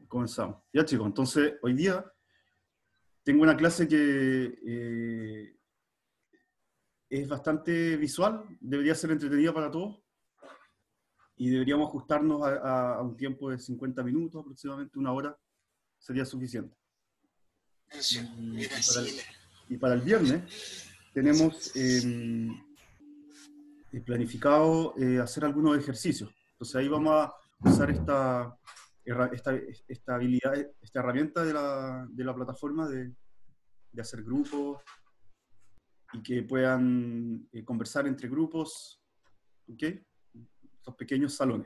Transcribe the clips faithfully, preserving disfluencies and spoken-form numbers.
Comenzamos. Ya chicos, entonces hoy día tengo una clase que eh, es bastante visual, debería ser entretenida para todos y deberíamos ajustarnos a, a- a un tiempo de cincuenta minutos, aproximadamente una hora, sería suficiente. Y, y para, el, y para el viernes tenemos eh, eh, planificado eh, hacer algunos ejercicios. Entonces ahí vamos a usar esta, herra- esta, esta habilidad, esta herramienta de la, de la plataforma de, de hacer grupos y que puedan eh, conversar entre grupos, ¿ok? Estos pequeños salones.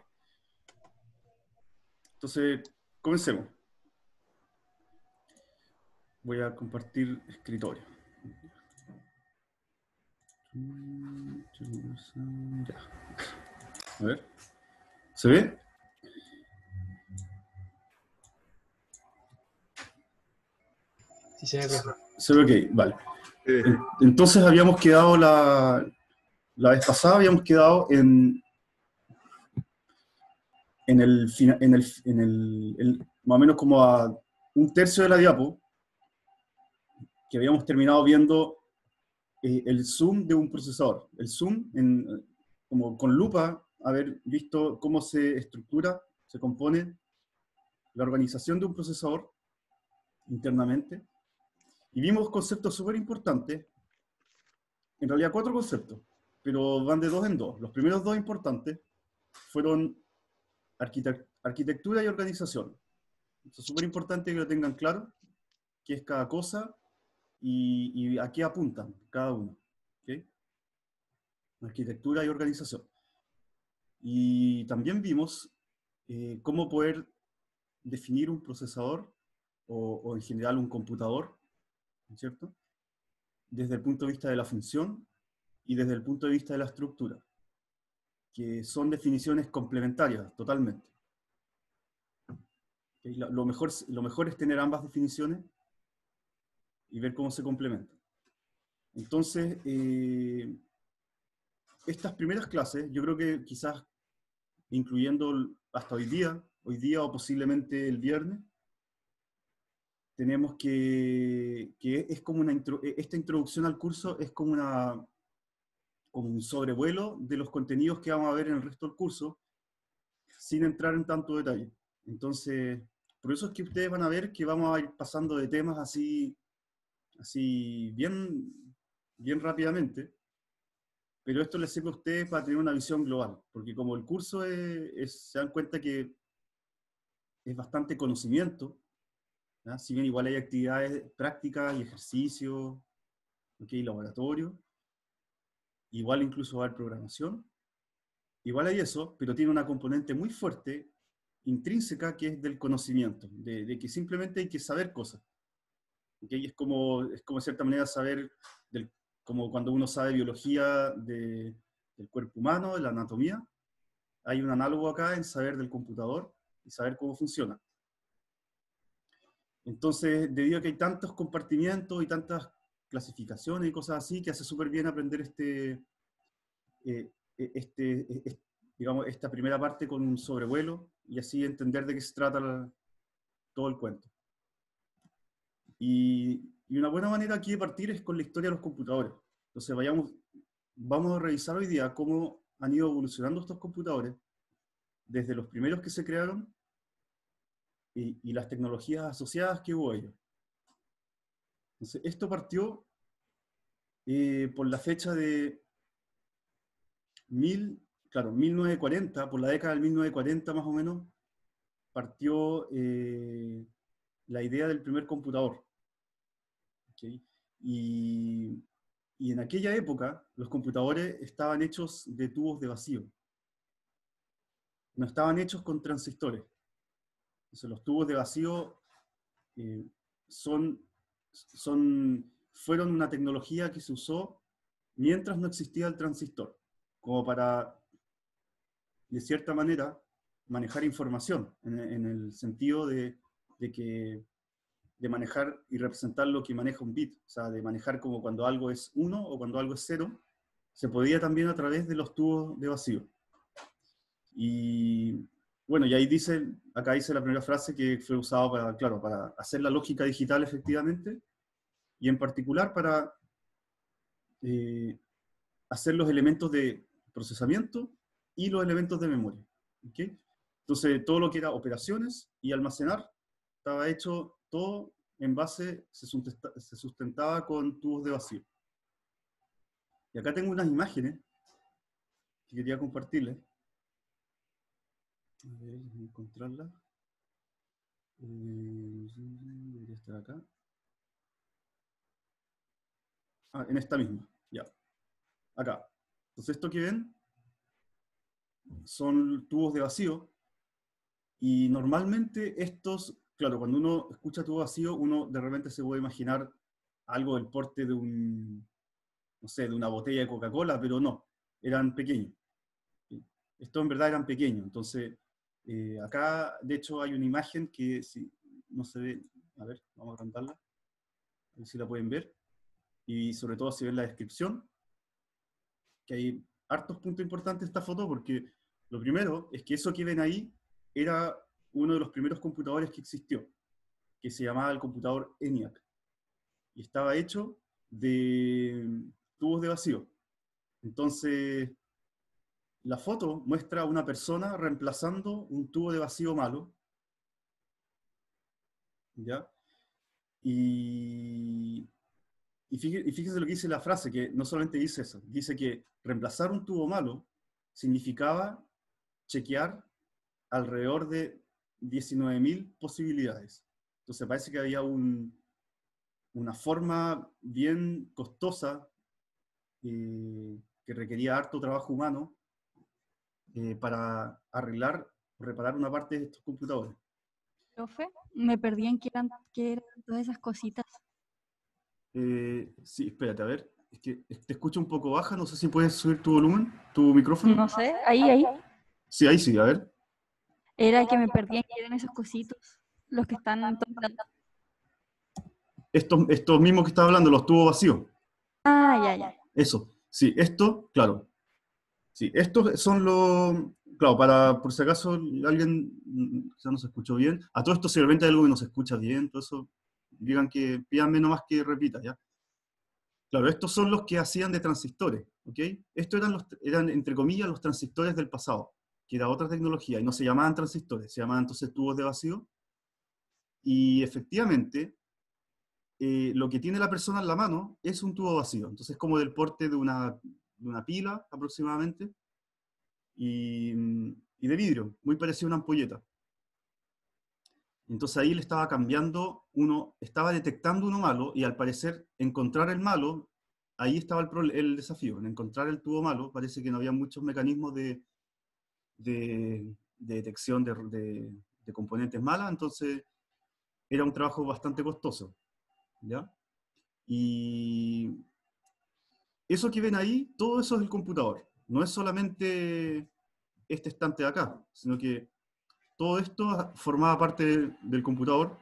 Entonces, comencemos. Voy a compartir escritorio. Ya. A ver. ¿Se ve? Sí, se ve bien. Se ve ok, vale. Entonces habíamos quedado la, la vez pasada, habíamos quedado en, en, el, en, el, en el, el, más o menos como a un tercio de la diapo, que habíamos terminado viendo eh, el zoom de un procesador. El zoom, en, como con lupa, haber visto cómo se estructura, se compone la organización de un procesador internamente. Y vimos conceptos súper importantes, en realidad cuatro conceptos, pero van de dos en dos. Los primeros dos importantes fueron arquitect arquitectura y organización. Es súper importante que lo tengan claro, qué es cada cosa y, y a qué apuntan cada uno. ¿Okay? Arquitectura y organización. Y también vimos eh, cómo poder definir un procesador o, o en general un computador, ¿cierto? Desde el punto de vista de la función y desde el punto de vista de la estructura, que son definiciones complementarias totalmente. ¿Okay? Lo, mejor, lo mejor es tener ambas definiciones y ver cómo se complementan. Entonces, eh, estas primeras clases, yo creo que quizás incluyendo hasta hoy día, hoy día o posiblemente el viernes, tenemos que, que es como una, intro, esta introducción al curso es como, una, como un sobrevuelo de los contenidos que vamos a ver en el resto del curso, sin entrar en tanto detalle. Entonces, por eso es que ustedes van a ver que vamos a ir pasando de temas así, así bien, bien rápidamente, pero esto les sirve a ustedes para tener una visión global, porque como el curso es, es, se dan cuenta que es bastante conocimiento, ¿ya? Si bien igual hay actividades prácticas y ejercicios, ¿okay? Laboratorio, igual incluso va a haber programación, igual hay eso, pero tiene una componente muy fuerte, intrínseca, que es del conocimiento, de, de que simplemente hay que saber cosas. ¿Okay? Es, como, es como de cierta manera saber, del, como cuando uno sabe biología de, del cuerpo humano, de la anatomía, hay un análogo acá en saber del computador y saber cómo funciona. Entonces, debido a que hay tantos compartimientos y tantas clasificaciones y cosas así, que hace súper bien aprender este, eh, este, este, digamos, esta primera parte con un sobrevuelo y así entender de qué se trata la, todo el cuento. Y, y una buena manera aquí de partir es con la historia de los computadores. Entonces, vayamos, vamos a revisar hoy día cómo han ido evolucionando estos computadores desde los primeros que se crearon y, y las tecnologías asociadas que hubo a ellos. Entonces, esto partió eh, por la fecha de mil, claro, mil novecientos cuarenta, por la década del mil novecientos cuarenta más o menos, partió eh, la idea del primer computador. ¿Okay? Y, y en aquella época los computadores estaban hechos de tubos de vacío. No estaban hechos con transistores. Entonces los tubos de vacío eh, son, son, fueron una tecnología que se usó mientras no existía el transistor, como para, de cierta manera, manejar información, en, en el sentido de, de, que, de manejar y representar lo que maneja un bit, o sea, de manejar como cuando algo es uno o cuando algo es cero, se podía también a través de los tubos de vacío. Y, bueno, y ahí dice, acá dice la primera frase que fue usada para, claro, para hacer la lógica digital efectivamente, y en particular para eh, hacer los elementos de procesamiento y los elementos de memoria. ¿Okay? Entonces, todo lo que era operaciones y almacenar estaba hecho todo en base, se sustentaba, se sustentaba con tubos de vacío. Y acá tengo unas imágenes que quería compartirles. A ver, déjame encontrarla. Eh, debería estar acá. Ah, en esta misma, ya. Acá. Entonces, esto que ven son tubos de vacío. Y normalmente estos, claro, cuando uno escucha tubo vacío, uno de repente se puede imaginar algo del porte de un, no sé, de una botella de Coca-Cola, pero no, eran pequeños. Estos en verdad eran pequeños. Entonces, eh, acá, de hecho, hay una imagen que si no se ve, a ver, vamos a agrandarla, a ver si la pueden ver. Y sobre todo si ven la descripción, que hay hartos puntos importantes de esta foto, porque lo primero es que eso que ven ahí era uno de los primeros computadores que existió, que se llamaba el computador ENIAC, y estaba hecho de tubos de vacío. Entonces, la foto muestra a una persona reemplazando un tubo de vacío malo, ¿ya? Y, y, fíjese, y fíjese lo que dice la frase, que no solamente dice eso, dice que reemplazar un tubo malo significaba chequear alrededor de diecinueve mil posibilidades. Entonces parece que había un, una forma bien costosa eh, que requería harto trabajo humano eh, para arreglar, reparar una parte de estos computadores. Profe, me perdí en qué eran, qué eran todas esas cositas. Eh, sí, espérate, a ver. Es que te escucho un poco baja, no sé si puedes subir tu volumen, tu micrófono. No sé, ahí, ahí. Sí, ahí sí, a ver. Era que me perdí en qué eran esos cositos, los que están en todos lados. Estos, estos mismos que estaba hablando, los tubos vacíos. Ah, ya, ya. Eso, sí, esto, claro. Sí, estos son los... Claro, para, por si acaso alguien ya no se escuchó bien. A todo esto, si de repente hay algo que no se escucha bien, todo eso, digan que, pídanme nomás que repita, ¿ya? Claro, estos son los que hacían de transistores, ¿ok? Estos eran, los, eran, entre comillas, los transistores del pasado, que era otra tecnología, y no se llamaban transistores, se llamaban entonces tubos de vacío. Y efectivamente, eh, lo que tiene la persona en la mano es un tubo vacío. Entonces es como del porte de una, de una pila aproximadamente, y, y de vidrio, muy parecido a una ampolleta. Entonces ahí le estaba cambiando, uno estaba detectando uno malo, y al parecer encontrar el malo, ahí estaba el, el desafío, en encontrar el tubo malo. Parece que no había muchos mecanismos de, de, de detección de, de, de componentes malas, entonces era un trabajo bastante costoso, ¿ya? Y eso que ven ahí, todo eso es el computador. No es solamente este estante de acá, sino que todo esto formaba parte del, del computador,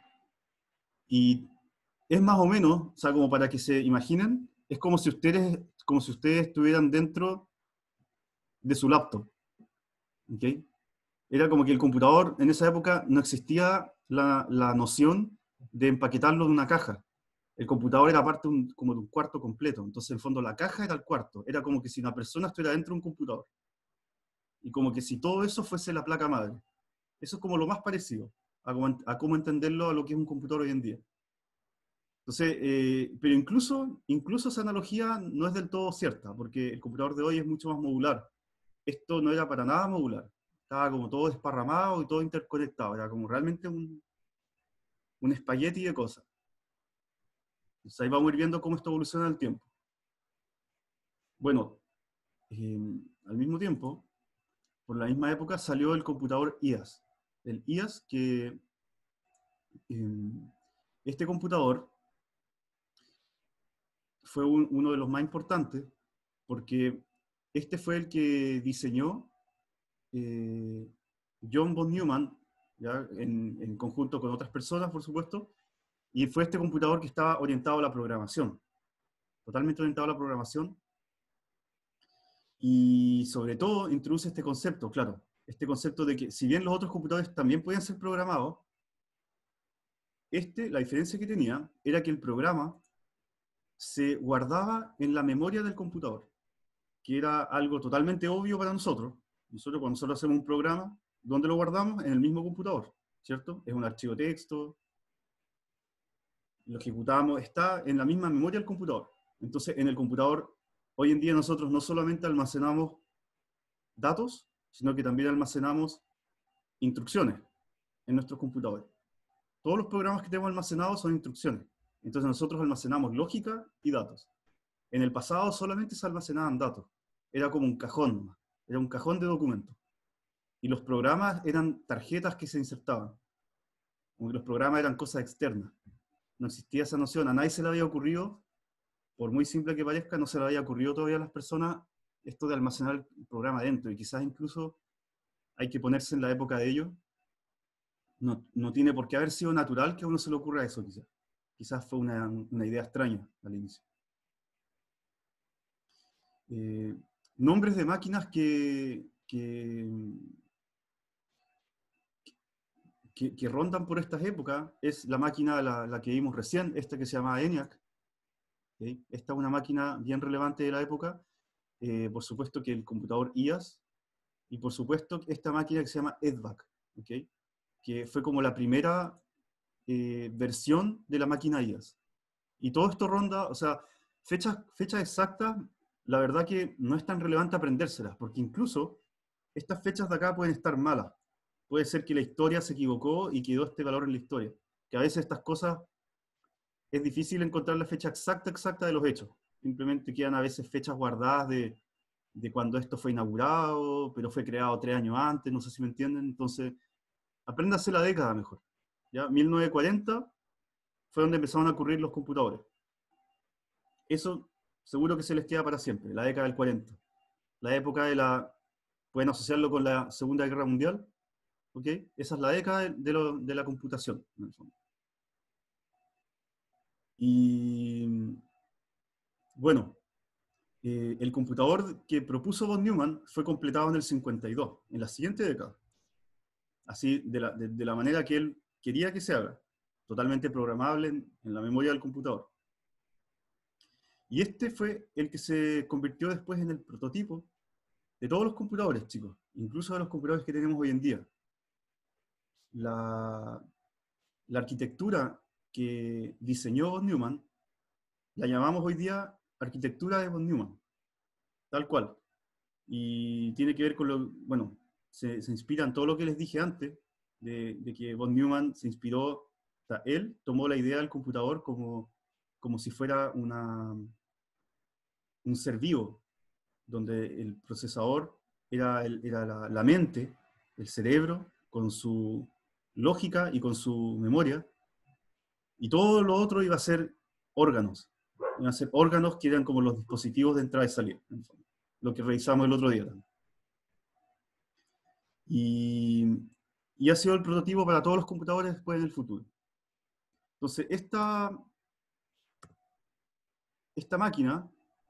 y es más o menos, o sea, como para que se imaginen, es como si ustedes, como si ustedes estuvieran dentro de su laptop, ¿ok? Era como que el computador, en esa época, no existía la, la noción de empaquetarlo en una caja. El computador era parte un, como de un cuarto completo. Entonces, en el fondo, la caja era el cuarto. Era como que si una persona estuviera dentro de un computador. Y como que si todo eso fuese la placa madre. Eso es como lo más parecido a cómo, a cómo entenderlo a lo que es un computador hoy en día. Entonces, eh, pero incluso, incluso esa analogía no es del todo cierta, porque el computador de hoy es mucho más modular. Esto no era para nada modular. Estaba como todo desparramado y todo interconectado. Era como realmente un, un espagueti de cosas. Entonces ahí vamos a ir viendo cómo esto evoluciona en el tiempo. Bueno, eh, al mismo tiempo, por la misma época, salió el computador I A S. El I A S, que eh, este computador fue un, uno de los más importantes, porque este fue el que diseñó eh, John von Neumann, ¿ya? En, en conjunto con otras personas, por supuesto, y fue este computador que estaba orientado a la programación, totalmente orientado a la programación, y sobre todo introduce este concepto, claro, este concepto de que si bien los otros computadores también podían ser programados, este, la diferencia que tenía era que el programa se guardaba en la memoria del computador, que era algo totalmente obvio para nosotros. Nosotros cuando nosotros hacemos un programa, ¿dónde lo guardamos? En el mismo computador, ¿cierto? Es un archivo de texto, lo ejecutamos, está en la misma memoria del computador. Entonces, en el computador, hoy en día nosotros no solamente almacenamos datos, sino que también almacenamos instrucciones en nuestros computadores. Todos los programas que tenemos almacenados son instrucciones. Entonces nosotros almacenamos lógica y datos. En el pasado solamente se almacenaban datos. Era como un cajón, era un cajón de documentos. Y los programas eran tarjetas que se insertaban. Los programas eran cosas externas. No existía esa noción, a nadie se le había ocurrido, por muy simple que parezca, no se le había ocurrido todavía a las personas esto de almacenar el programa dentro. Y quizás incluso hay que ponerse en la época de ellos. No, no tiene por qué haber sido natural que a uno se le ocurra eso, quizás. Quizás fue una, una idea extraña al inicio. Eh, nombres de máquinas que, que, que, que rondan por estas épocas es la máquina, la, la que vimos recién, esta que se llama ENIAC. ¿Okay? Esta es una máquina bien relevante de la época. Eh, por supuesto que el computador I A S, y por supuesto esta máquina que se llama E D V A C, ¿okay? Que fue como la primera eh, versión de la máquina I A S. Y todo esto ronda, o sea, fechas, fechas exactas, la verdad que no es tan relevante aprendérselas, porque incluso estas fechas de acá pueden estar malas. Puede ser que la historia se equivocó y quedó este valor en la historia. Que a veces estas cosas es difícil encontrar la fecha exacta, exacta de los hechos. Simplemente quedan a veces fechas guardadas de, de cuando esto fue inaugurado, pero fue creado tres años antes, no sé si me entienden. Entonces, apréndase la década mejor. ¿Ya? mil novecientos cuarenta fue donde empezaron a ocurrir los computadores. Eso seguro que se les queda para siempre, la década del cuarenta. La época de la... Pueden asociarlo con la Segunda Guerra Mundial, ¿ok? Esa es la década de, de, lo, de la computación, en el fondo. Y... Bueno, eh, el computador que propuso von Neumann fue completado en el cincuenta y dos, en la siguiente década. Así, de la, de, de la manera que él quería que se haga, totalmente programable en, en la memoria del computador. Y este fue el que se convirtió después en el prototipo de todos los computadores, chicos, incluso de los computadores que tenemos hoy en día. La, la arquitectura que diseñó von Neumann la llamamos hoy día arquitectura de von Neumann, tal cual. Y tiene que ver con lo, bueno, se, se inspira en todo lo que les dije antes, de, de que von Neumann se inspiró, o sea, él tomó la idea del computador como, como si fuera una, un ser vivo, donde el procesador era, el, era la, la mente, el cerebro, con su lógica y con su memoria, y todo lo otro iba a ser órganos. Iban a ser órganos que eran como los dispositivos de entrada y salida, en fondo, lo que revisamos el otro día también. Y, y ha sido el prototipo para todos los computadores después en el futuro. Entonces, esta, esta máquina,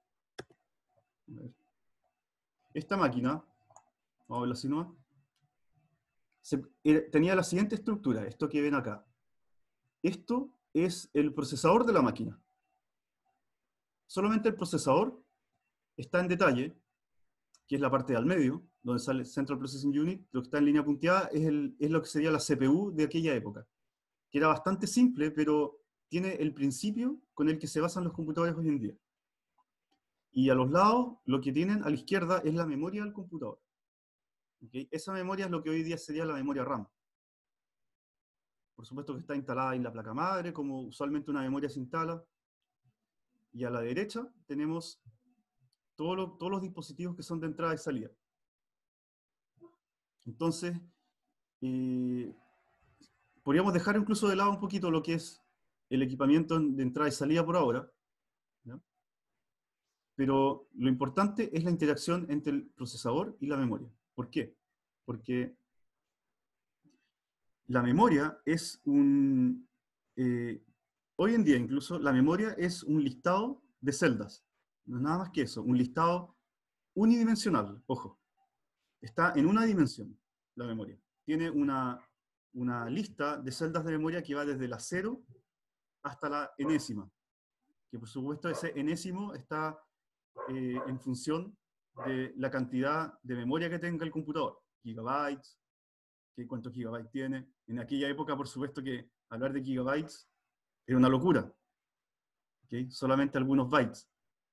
esta máquina, vamos a verlo así nomás, se, era, tenía la siguiente estructura, esto que ven acá. Esto es el procesador de la máquina. Solamente el procesador está en detalle, que es la parte de al medio, donde sale Central Processing Unit. Lo que está en línea punteada es, el, es lo que sería la C P U de aquella época, que era bastante simple, pero tiene el principio con el que se basan los computadores hoy en día. Y a los lados, lo que tienen a la izquierda es la memoria del computador. ¿Okay? Esa memoria es lo que hoy día sería la memoria RAM. Por supuesto que está instalada en la placa madre, como usualmente una memoria se instala. Y a la derecha tenemos todo lo, todos los dispositivos que son de entrada y salida. Entonces, eh, podríamos dejar incluso de lado un poquito lo que es el equipamiento de entrada y salida por ahora, ¿ya? Pero lo importante es la interacción entre el procesador y la memoria. ¿Por qué? Porque la memoria es un... Eh, hoy en día incluso la memoria es un listado de celdas. No es nada más que eso, un listado unidimensional, ojo. Está en una dimensión. la memoria. Tiene una, una lista de celdas de memoria que va desde la cero hasta la enésima. Que por supuesto ese enésimo está eh, en función de la cantidad de memoria que tenga el computador. Gigabytes, que cuántos gigabytes tiene. En aquella época, por supuesto, que hablar de gigabytes era una locura. ¿Okay? Solamente algunos bytes.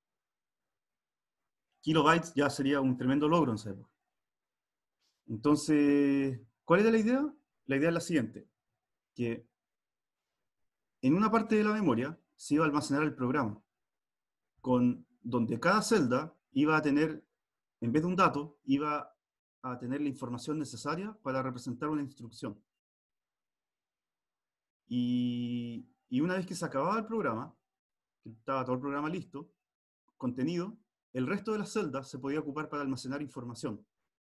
Kilobytes ya sería un tremendo logro en esa época. Entonces, ¿cuál era la idea? La idea es la siguiente, que en una parte de la memoria se iba a almacenar el programa, con, donde cada celda iba a tener, en vez de un dato, iba a tener la información necesaria para representar una instrucción. Y, y una vez que se acababa el programa, que estaba todo el programa listo, contenido, el resto de las celdas se podía ocupar para almacenar información.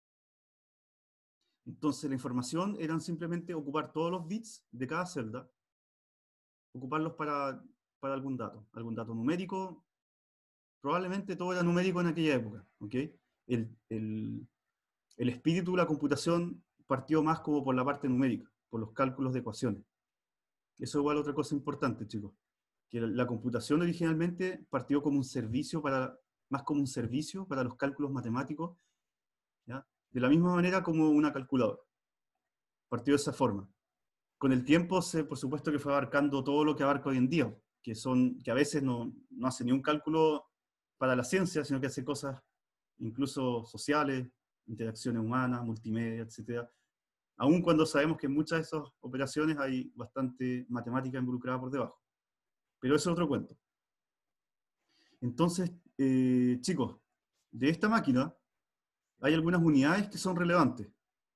Entonces la información eran simplemente ocupar todos los bits de cada celda, ocuparlos para, para algún dato, algún dato numérico. Probablemente todo era numérico en aquella época. ¿Okay? El, el, el espíritu de la computación partió más como por la parte numérica, por los cálculos de ecuaciones. Eso es igual otra cosa importante, chicos. Que la, la computación originalmente partió como un servicio para, más como un servicio para los cálculos matemáticos, ¿ya? De la misma manera como una calculadora. Partió de esa forma. Con el tiempo, se, por supuesto que fue abarcando todo lo que abarca hoy en día, que, son, que a veces no, no hace ni un cálculo para la ciencia, sino que hace cosas incluso sociales, interacciones humanas, multimedia, etcétera. Aun cuando sabemos que en muchas de esas operaciones hay bastante matemática involucrada por debajo. Pero eso es otro cuento. Entonces, eh, chicos, de esta máquina hay algunas unidades que son relevantes.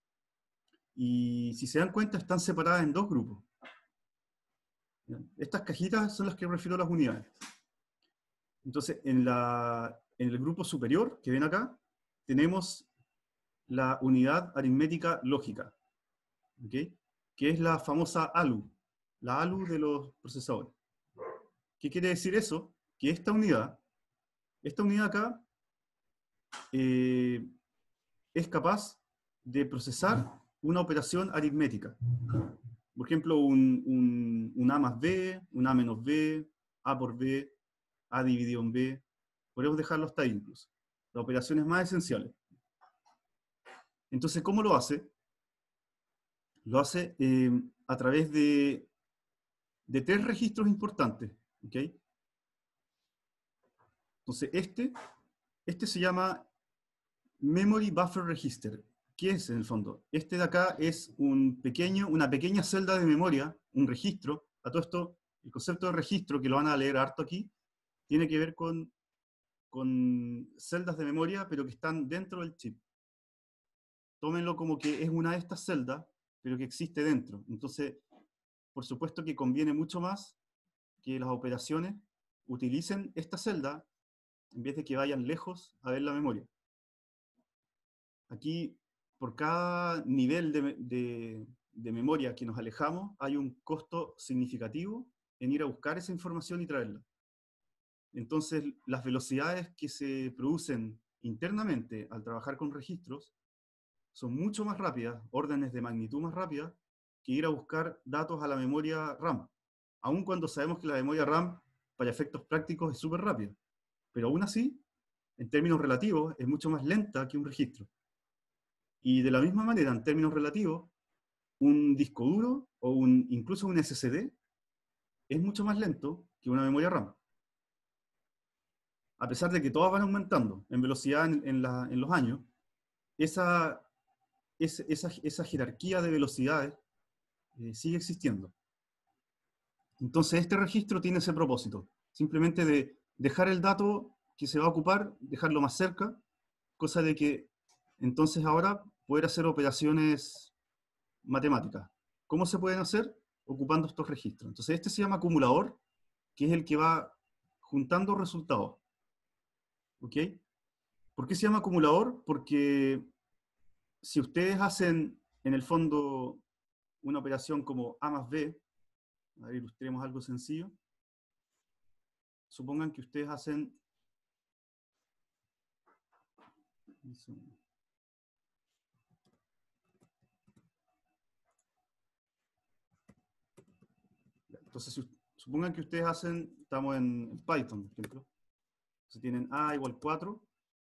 Y si se dan cuenta, están separadas en dos grupos. Estas cajitas son las que refiero a las unidades. Entonces, en, la, en el grupo superior, que ven acá, tenemos la unidad aritmética lógica, ¿okay? Que es la famosa A L U, la A L U de los procesadores. ¿Qué quiere decir eso? Que esta unidad, esta unidad acá, eh, es capaz de procesar una operación aritmética. Por ejemplo, un, un, un A más B, un A menos B, A por B, A dividido en B. Podemos dejarlo hasta ahí incluso. Las operaciones más esenciales. Entonces, ¿cómo lo hace? Lo hace eh, a través de, de tres registros importantes. ¿Okay? Entonces, este, este se llama Memory Buffer Register. ¿Qué es en el fondo? Este de acá es un pequeño, una pequeña celda de memoria, un registro. A todo esto, el concepto de registro, que lo van a leer harto aquí, tiene que ver con, con celdas de memoria, pero que están dentro del chip. Tómenlo como que es una de estas celdas, pero que existe dentro. Entonces, por supuesto que conviene mucho más que las operaciones utilicen esta celda en vez de que vayan lejos a ver la memoria. Aquí, por cada nivel de, de, de memoria que nos alejamos, hay un costo significativo en ir a buscar esa información y traerla. Entonces, las velocidades que se producen internamente al trabajar con registros son mucho más rápidas, órdenes de magnitud más rápidas, que ir a buscar datos a la memoria RAM. Aun cuando sabemos que la memoria RAM, para efectos prácticos, es súper rápida. Pero aún así, en términos relativos, es mucho más lenta que un registro. Y de la misma manera, en términos relativos, un disco duro o un, incluso un S S D es mucho más lento que una memoria RAM. A pesar de que todas van aumentando en velocidad en, en, la, en los años, esa, esa, esa, esa jerarquía de velocidades eh, sigue existiendo. Entonces este registro tiene ese propósito, simplemente de dejar el dato que se va a ocupar, dejarlo más cerca, cosa de que entonces ahora poder hacer operaciones matemáticas. ¿Cómo se pueden hacer? Ocupando estos registros. Entonces este se llama acumulador, que es el que va juntando resultados. ¿Ok? ¿Por qué se llama acumulador? Porque si ustedes hacen, en el fondo, una operación como A más B, a ver, ilustremos algo sencillo. Supongan que ustedes hacen... Entonces, si, supongan que ustedes hacen, estamos en, en Python, por ejemplo. Entonces tienen A igual cuatro,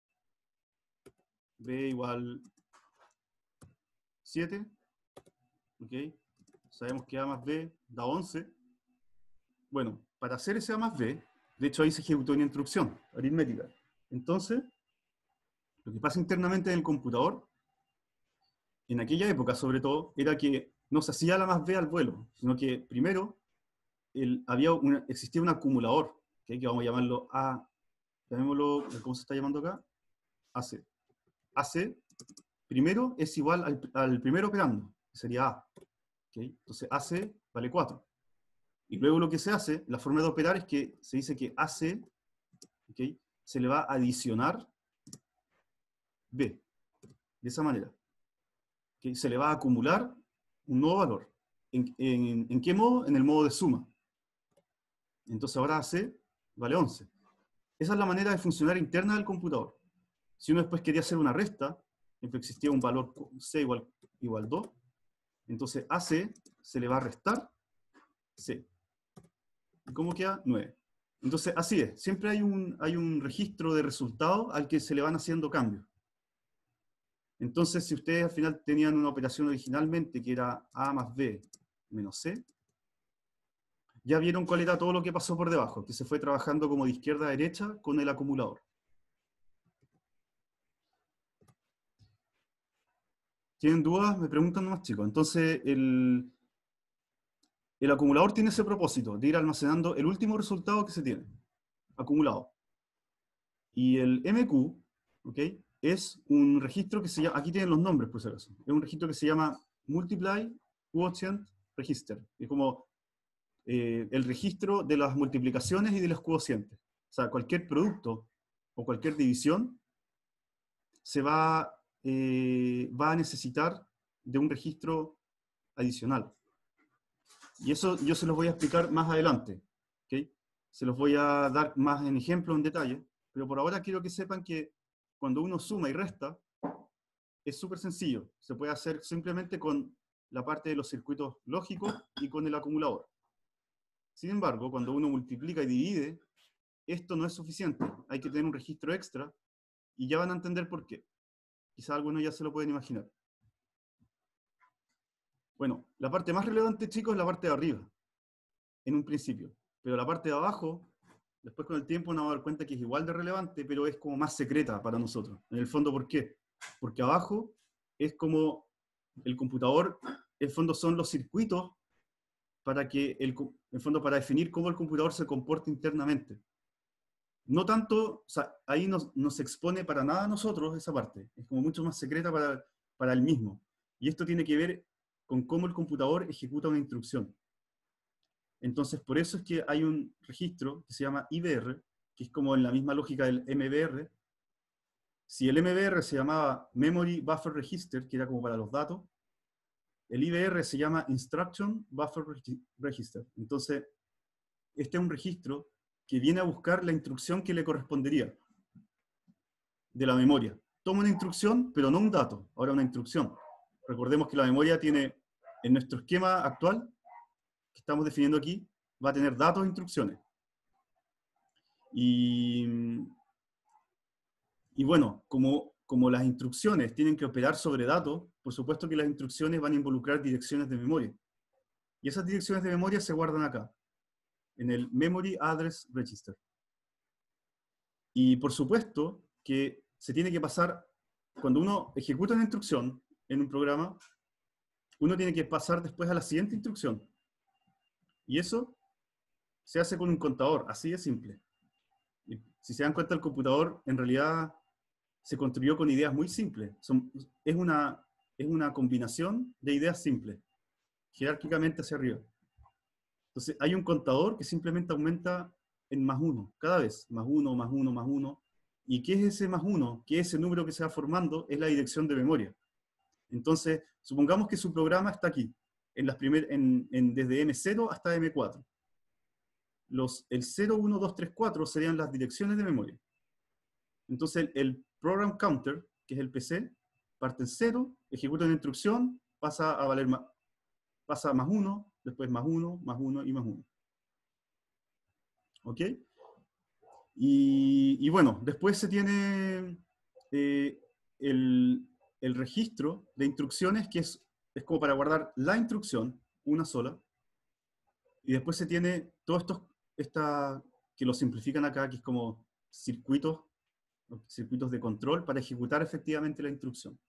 B igual siete, ¿ok? Sabemos que A más B da once. Bueno, para hacer ese A más B, de hecho ahí se ejecutó una instrucción aritmética. Entonces, lo que pasa internamente en el computador, en aquella época sobre todo, era que no se hacía la más B al vuelo, sino que primero el, había una, existía un acumulador, ¿okay? Que vamos a llamarlo A, llamémoslo, ¿cómo se está llamando acá? A C. A C, primero es igual al, al primer operando, que sería A. ¿Okay? Entonces A C vale cuatro. Y luego lo que se hace, la forma de operar es que se dice que A C, ¿okay? Se le va a adicionar B, de esa manera. ¿Okay? Se le va a acumular un nuevo valor. ¿En, en, ¿En qué modo? En el modo de suma. Entonces ahora A C vale once. Esa es la manera de funcionar interna del computador. Si uno después quería hacer una resta, siempre existía un valor C igual, igual dos, entonces a C se le va a restar C. ¿Y cómo queda? nueve. Entonces así es, siempre hay un, hay un registro de resultados al que se le van haciendo cambios. Entonces si ustedes al final tenían una operación originalmente que era A más B menos C, ya vieron cuál era todo lo que pasó por debajo, que se fue trabajando como de izquierda a derecha con el acumulador. ¿Tienen dudas? Me preguntan nomás, chicos. Entonces, el, el acumulador tiene ese propósito, de ir almacenando el último resultado que se tiene, acumulado. Y el M Q, ¿ok? Es un registro que se llama, aquí tienen los nombres por si acaso, es un registro que se llama Multiply Quotient Register. Es como eh, el registro de las multiplicaciones y de los cocientes. O sea, cualquier producto o cualquier división se va... Eh, va a necesitar de un registro adicional. Y eso yo se los voy a explicar más adelante. ¿Okay? Se los voy a dar más en ejemplo, en detalle, pero por ahora quiero que sepan que cuando uno suma y resta, es súper sencillo. Se puede hacer simplemente con la parte de los circuitos lógicos y con el acumulador. Sin embargo, cuando uno multiplica y divide, esto no es suficiente. Hay que tener un registro extra y ya van a entender por qué. Quizá algunos ya se lo pueden imaginar. Bueno, la parte más relevante, chicos, es la parte de arriba, en un principio. Pero la parte de abajo, después con el tiempo nos vamos a dar cuenta que es igual de relevante, pero es como más secreta para nosotros. En el fondo, ¿por qué? Porque abajo es como el computador, en el fondo son los circuitos para que, el, en el fondo, para definir cómo el computador se comporta internamente. No tanto, o sea, ahí no nos expone para nada a nosotros esa parte, es como mucho más secreta para, para el mismo. Y esto tiene que ver con cómo el computador ejecuta una instrucción. Entonces, por eso es que hay un registro que se llama I B R, que es como en la misma lógica del M B R. Si el M B R se llamaba Memory Buffer Register, que era como para los datos, el I B R se llama Instruction Buffer Register. Entonces, este es un registro que viene a buscar la instrucción que le correspondería de la memoria. Toma una instrucción, pero no un dato, ahora una instrucción. Recordemos que la memoria tiene, en nuestro esquema actual, que estamos definiendo aquí, va a tener datos e instrucciones. Y, y bueno, como, como las instrucciones tienen que operar sobre datos, por supuesto que las instrucciones van a involucrar direcciones de memoria. Y esas direcciones de memoria se guardan acá, en el Memory Address Register. Y por supuesto que se tiene que pasar, cuando uno ejecuta una instrucción en un programa, uno tiene que pasar después a la siguiente instrucción. Y eso se hace con un contador, así de simple. Y si se dan cuenta, el computador en realidad se construyó con ideas muy simples. Son, es, una, es una combinación de ideas simples, jerárquicamente hacia arriba. Entonces hay un contador que simplemente aumenta en más uno, cada vez, más uno, más uno, más uno. ¿Y qué es ese más uno? ¿Qué es ese número que se va formando? Es la dirección de memoria. Entonces, supongamos que su programa está aquí, en las primer, en, en, desde eme cero hasta eme cuatro. Los, el cero, uno, dos, tres, cuatro serían las direcciones de memoria. Entonces, el, el program counter, que es el P C, parte en cero, ejecuta una instrucción, pasa a valer más, pasa a más uno, después más uno, más uno y más uno. ¿Ok? Y, y bueno, después se tiene eh, el, el registro de instrucciones, que es, es como para guardar la instrucción, una sola. Y después se tiene todos estos, esta, que lo simplifican acá, que es como circuitos, circuitos de control para ejecutar efectivamente la instrucción.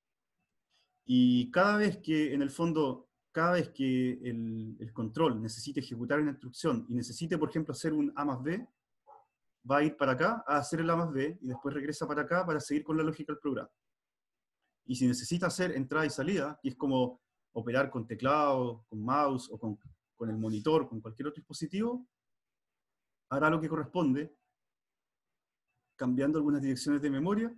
Y cada vez que, en el fondo, cada vez que el, el control necesite ejecutar una instrucción y necesite, por ejemplo, hacer un A más B, va a ir para acá a hacer el A más B y después regresa para acá para seguir con la lógica del programa. Y si necesita hacer entrada y salida, y es como operar con teclado, con mouse o con, con el monitor, con cualquier otro dispositivo, hará lo que corresponde, cambiando algunas direcciones de memoria,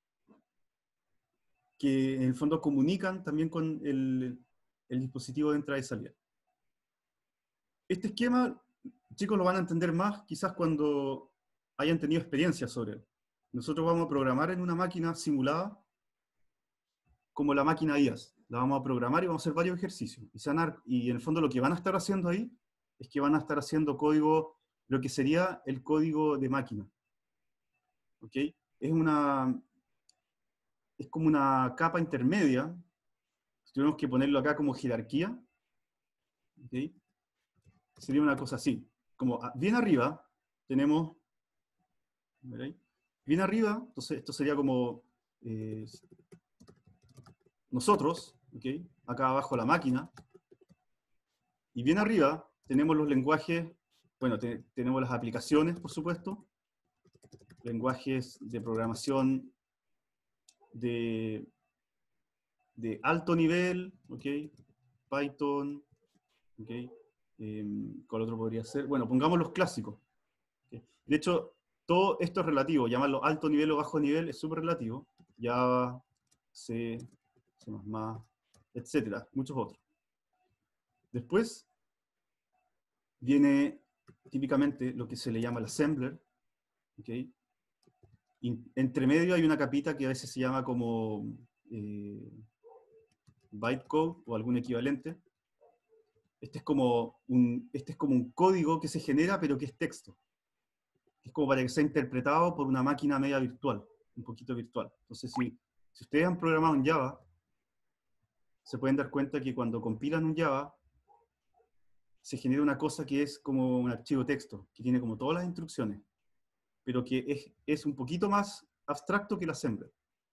que en el fondo comunican también con el, el dispositivo de entrada y salida. Este esquema, chicos, lo van a entender más quizás cuando hayan tenido experiencia sobre él. Nosotros vamos a programar en una máquina simulada como la máquina I A S. La vamos a programar y vamos a hacer varios ejercicios. Y, se van a, y en el fondo lo que van a estar haciendo ahí es que van a estar haciendo código, lo que sería el código de máquina. ¿Ok? Es una, es como una capa intermedia. Tenemos que ponerlo acá como jerarquía. ¿Ok? Sería una cosa así. Como bien arriba tenemos, ¿veréis? Bien arriba, entonces esto sería como eh, nosotros, ¿okay? Acá abajo la máquina, y bien arriba tenemos los lenguajes, bueno, te, tenemos las aplicaciones, por supuesto, lenguajes de programación de, de alto nivel, ¿okay? Python, ¿okay? Eh, ¿cuál otro podría ser? Bueno, pongamos los clásicos. ¿Okay? De hecho, todo esto es relativo, llamarlo alto nivel o bajo nivel es súper relativo. Java, C, C++, etcétera, muchos otros. Después viene típicamente lo que se le llama el assembler, ¿okay? Y entre medio hay una capita que a veces se llama como eh, bytecode o algún equivalente. Este es, como un, este es como un código que se genera pero que es texto. Es como para que sea interpretado por una máquina media virtual, un poquito virtual. Entonces, si, si ustedes han programado en Java, se pueden dar cuenta que cuando compilan un Java, se genera una cosa que es como un archivo texto, que tiene como todas las instrucciones, pero que es, es un poquito más abstracto que el assembler.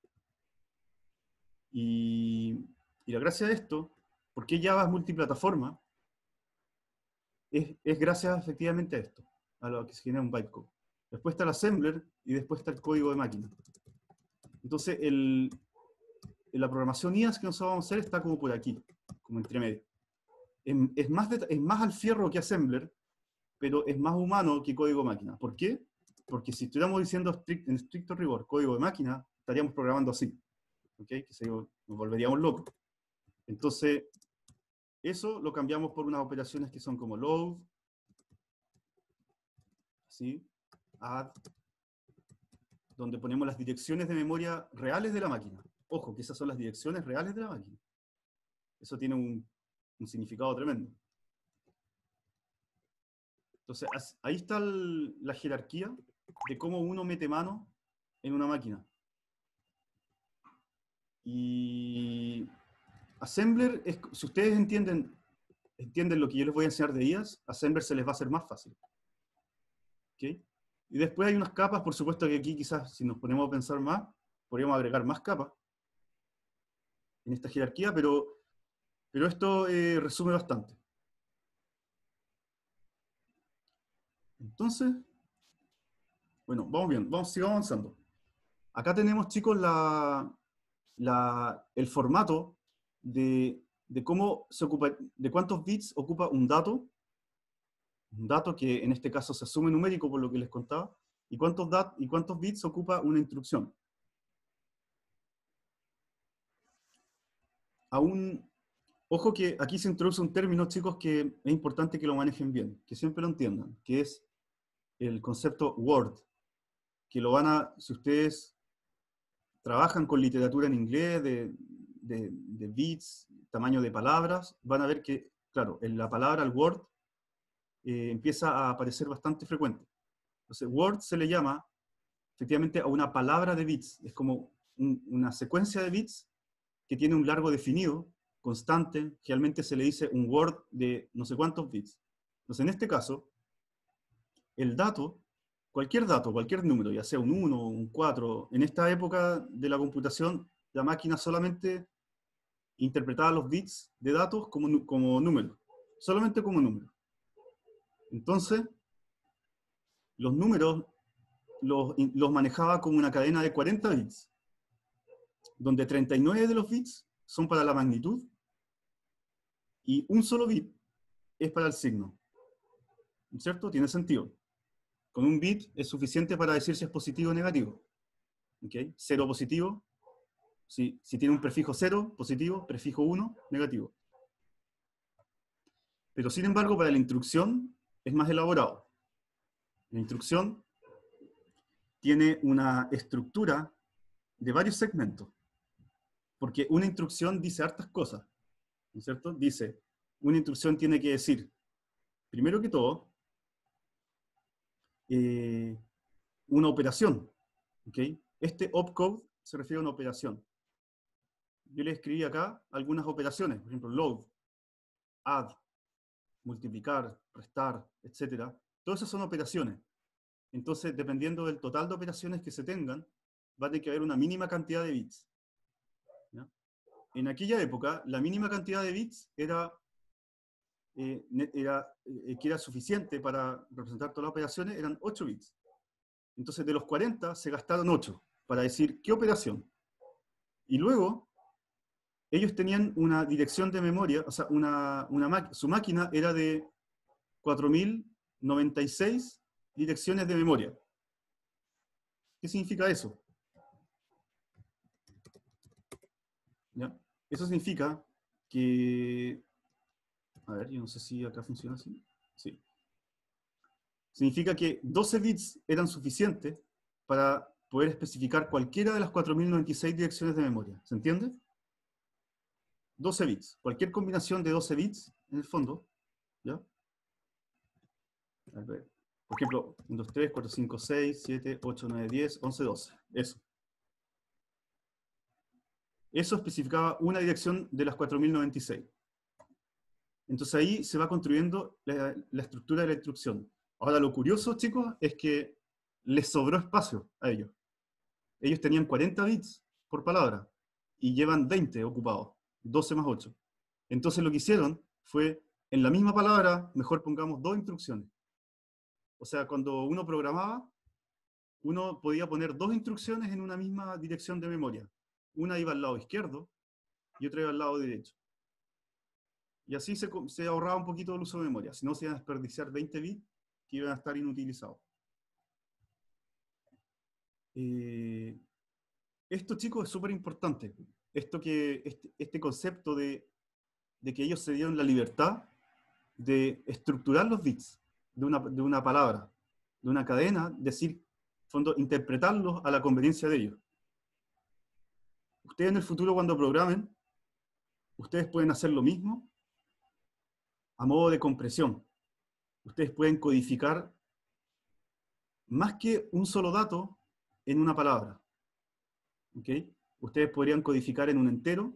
Y, y la gracia de esto, ¿por qué Java es multiplataforma? Es, es gracias efectivamente a esto, a lo que se genera un bytecode. Después está el assembler y después está el código de máquina. Entonces, el, la programación I A S que nosotros vamos a hacer está como por aquí, como entre medio. Es, es, más de, es más al fierro que assembler, pero es más humano que código de máquina. ¿Por qué? Porque si estuviéramos diciendo strict, en estricto rigor código de máquina, estaríamos programando así. ¿Okay? Que se, nos volveríamos locos. Entonces, eso lo cambiamos por unas operaciones que son como load, ¿sí? Add, donde ponemos las direcciones de memoria reales de la máquina. Ojo, que esas son las direcciones reales de la máquina. Eso tiene un, un significado tremendo. Entonces, ahí está el, la jerarquía de cómo uno mete mano en una máquina. Y Assembler, es, si ustedes entienden, entienden lo que yo les voy a enseñar de I A S, Assembler se les va a hacer más fácil. ¿Okay? Y después hay unas capas, por supuesto que aquí quizás si nos ponemos a pensar más, podríamos agregar más capas en esta jerarquía, pero, pero esto eh, resume bastante. Entonces, bueno, vamos bien, vamos, sigamos avanzando. Acá tenemos, chicos, la, la, el formato de, de cómo se ocupa, de cuántos bits ocupa un dato, un dato que en este caso se asume numérico por lo que les contaba, y cuántos, dat, y cuántos bits ocupa una instrucción. Aún, ojo que aquí se introduce un término, chicos, que es importante que lo manejen bien, que siempre lo entiendan, que es el concepto word, que lo van a, si ustedes trabajan con literatura en inglés, de, de, de bits, tamaño de palabras, van a ver que, claro, en la palabra el word eh, empieza a aparecer bastante frecuente. Entonces, word se le llama efectivamente a una palabra de bits. Es como un, una secuencia de bits que tiene un largo definido, constante, generalmente se le dice un word de no sé cuántos bits. Entonces, en este caso, el dato, cualquier dato, cualquier número, ya sea un uno, un cuatro, en esta época de la computación, la máquina solamente interpretaba los bits de datos como, como números, solamente como números. Entonces, los números los, los manejaba como una cadena de cuarenta bits, donde treinta y nueve de los bits son para la magnitud, y un solo bit es para el signo. ¿Cierto? Tiene sentido. Con un bit es suficiente para decir si es positivo o negativo. ¿Okay? Cero positivo, si, si tiene un prefijo cero, positivo, prefijo uno, negativo. Pero sin embargo, para la instrucción es más elaborado. La instrucción tiene una estructura de varios segmentos, porque una instrucción dice hartas cosas, ¿no es cierto? Dice, una instrucción tiene que decir, primero que todo, eh, una operación. ¿Okay? Este opcode se refiere a una operación. Yo le escribí acá algunas operaciones, por ejemplo, load, add, multiplicar, restar, etcétera. Todas esas son operaciones. Entonces, dependiendo del total de operaciones que se tengan, va a tener que haber una mínima cantidad de bits. ¿Ya? En aquella época, la mínima cantidad de bits era, eh, era eh, que era suficiente para representar todas las operaciones, eran ocho bits. Entonces, de los cuarenta se gastaron ocho para decir qué operación. Y luego, ellos tenían una dirección de memoria, o sea, una, una su máquina era de cuatro mil noventa y seis direcciones de memoria. ¿Qué significa eso? ¿Ya? Eso significa que... A ver, yo no sé si acá funciona así. Sí. Significa que doce bits eran suficientes para poder especificar cualquiera de las cuatro mil noventa y seis direcciones de memoria. ¿Se entiende? doce bits. Cualquier combinación de doce bits, en el fondo, ¿ya? A ver. Por ejemplo, uno, dos, tres, cuatro, cinco, seis, siete, ocho, nueve, diez, once, doce. Eso. Eso especificaba una dirección de las cuatro mil noventa y seis. Entonces ahí se va construyendo la, la estructura de la instrucción. Ahora lo curioso, chicos, es que les sobró espacio a ellos. Ellos tenían cuarenta bits por palabra y llevan veinte ocupados, doce más ocho. Entonces lo que hicieron fue, en la misma palabra, mejor pongamos dos instrucciones. O sea, cuando uno programaba, uno podía poner dos instrucciones en una misma dirección de memoria. Una iba al lado izquierdo y otra iba al lado derecho. Y así se, se ahorraba un poquito el uso de memoria. Si no, se iban a desperdiciar veinte bits que iban a estar inutilizados. Eh, esto, chicos, es súper importante. Esto que, este, este concepto de, de que ellos se dieron la libertad de estructurar los bits de una, de una palabra, de una cadena, decir, en fondo, interpretarlos a la conveniencia de ellos. Ustedes en el futuro, cuando programen, ustedes pueden hacer lo mismo a modo de compresión. Ustedes pueden codificar más que un solo dato en una palabra. ¿Okay? Ustedes podrían codificar en un entero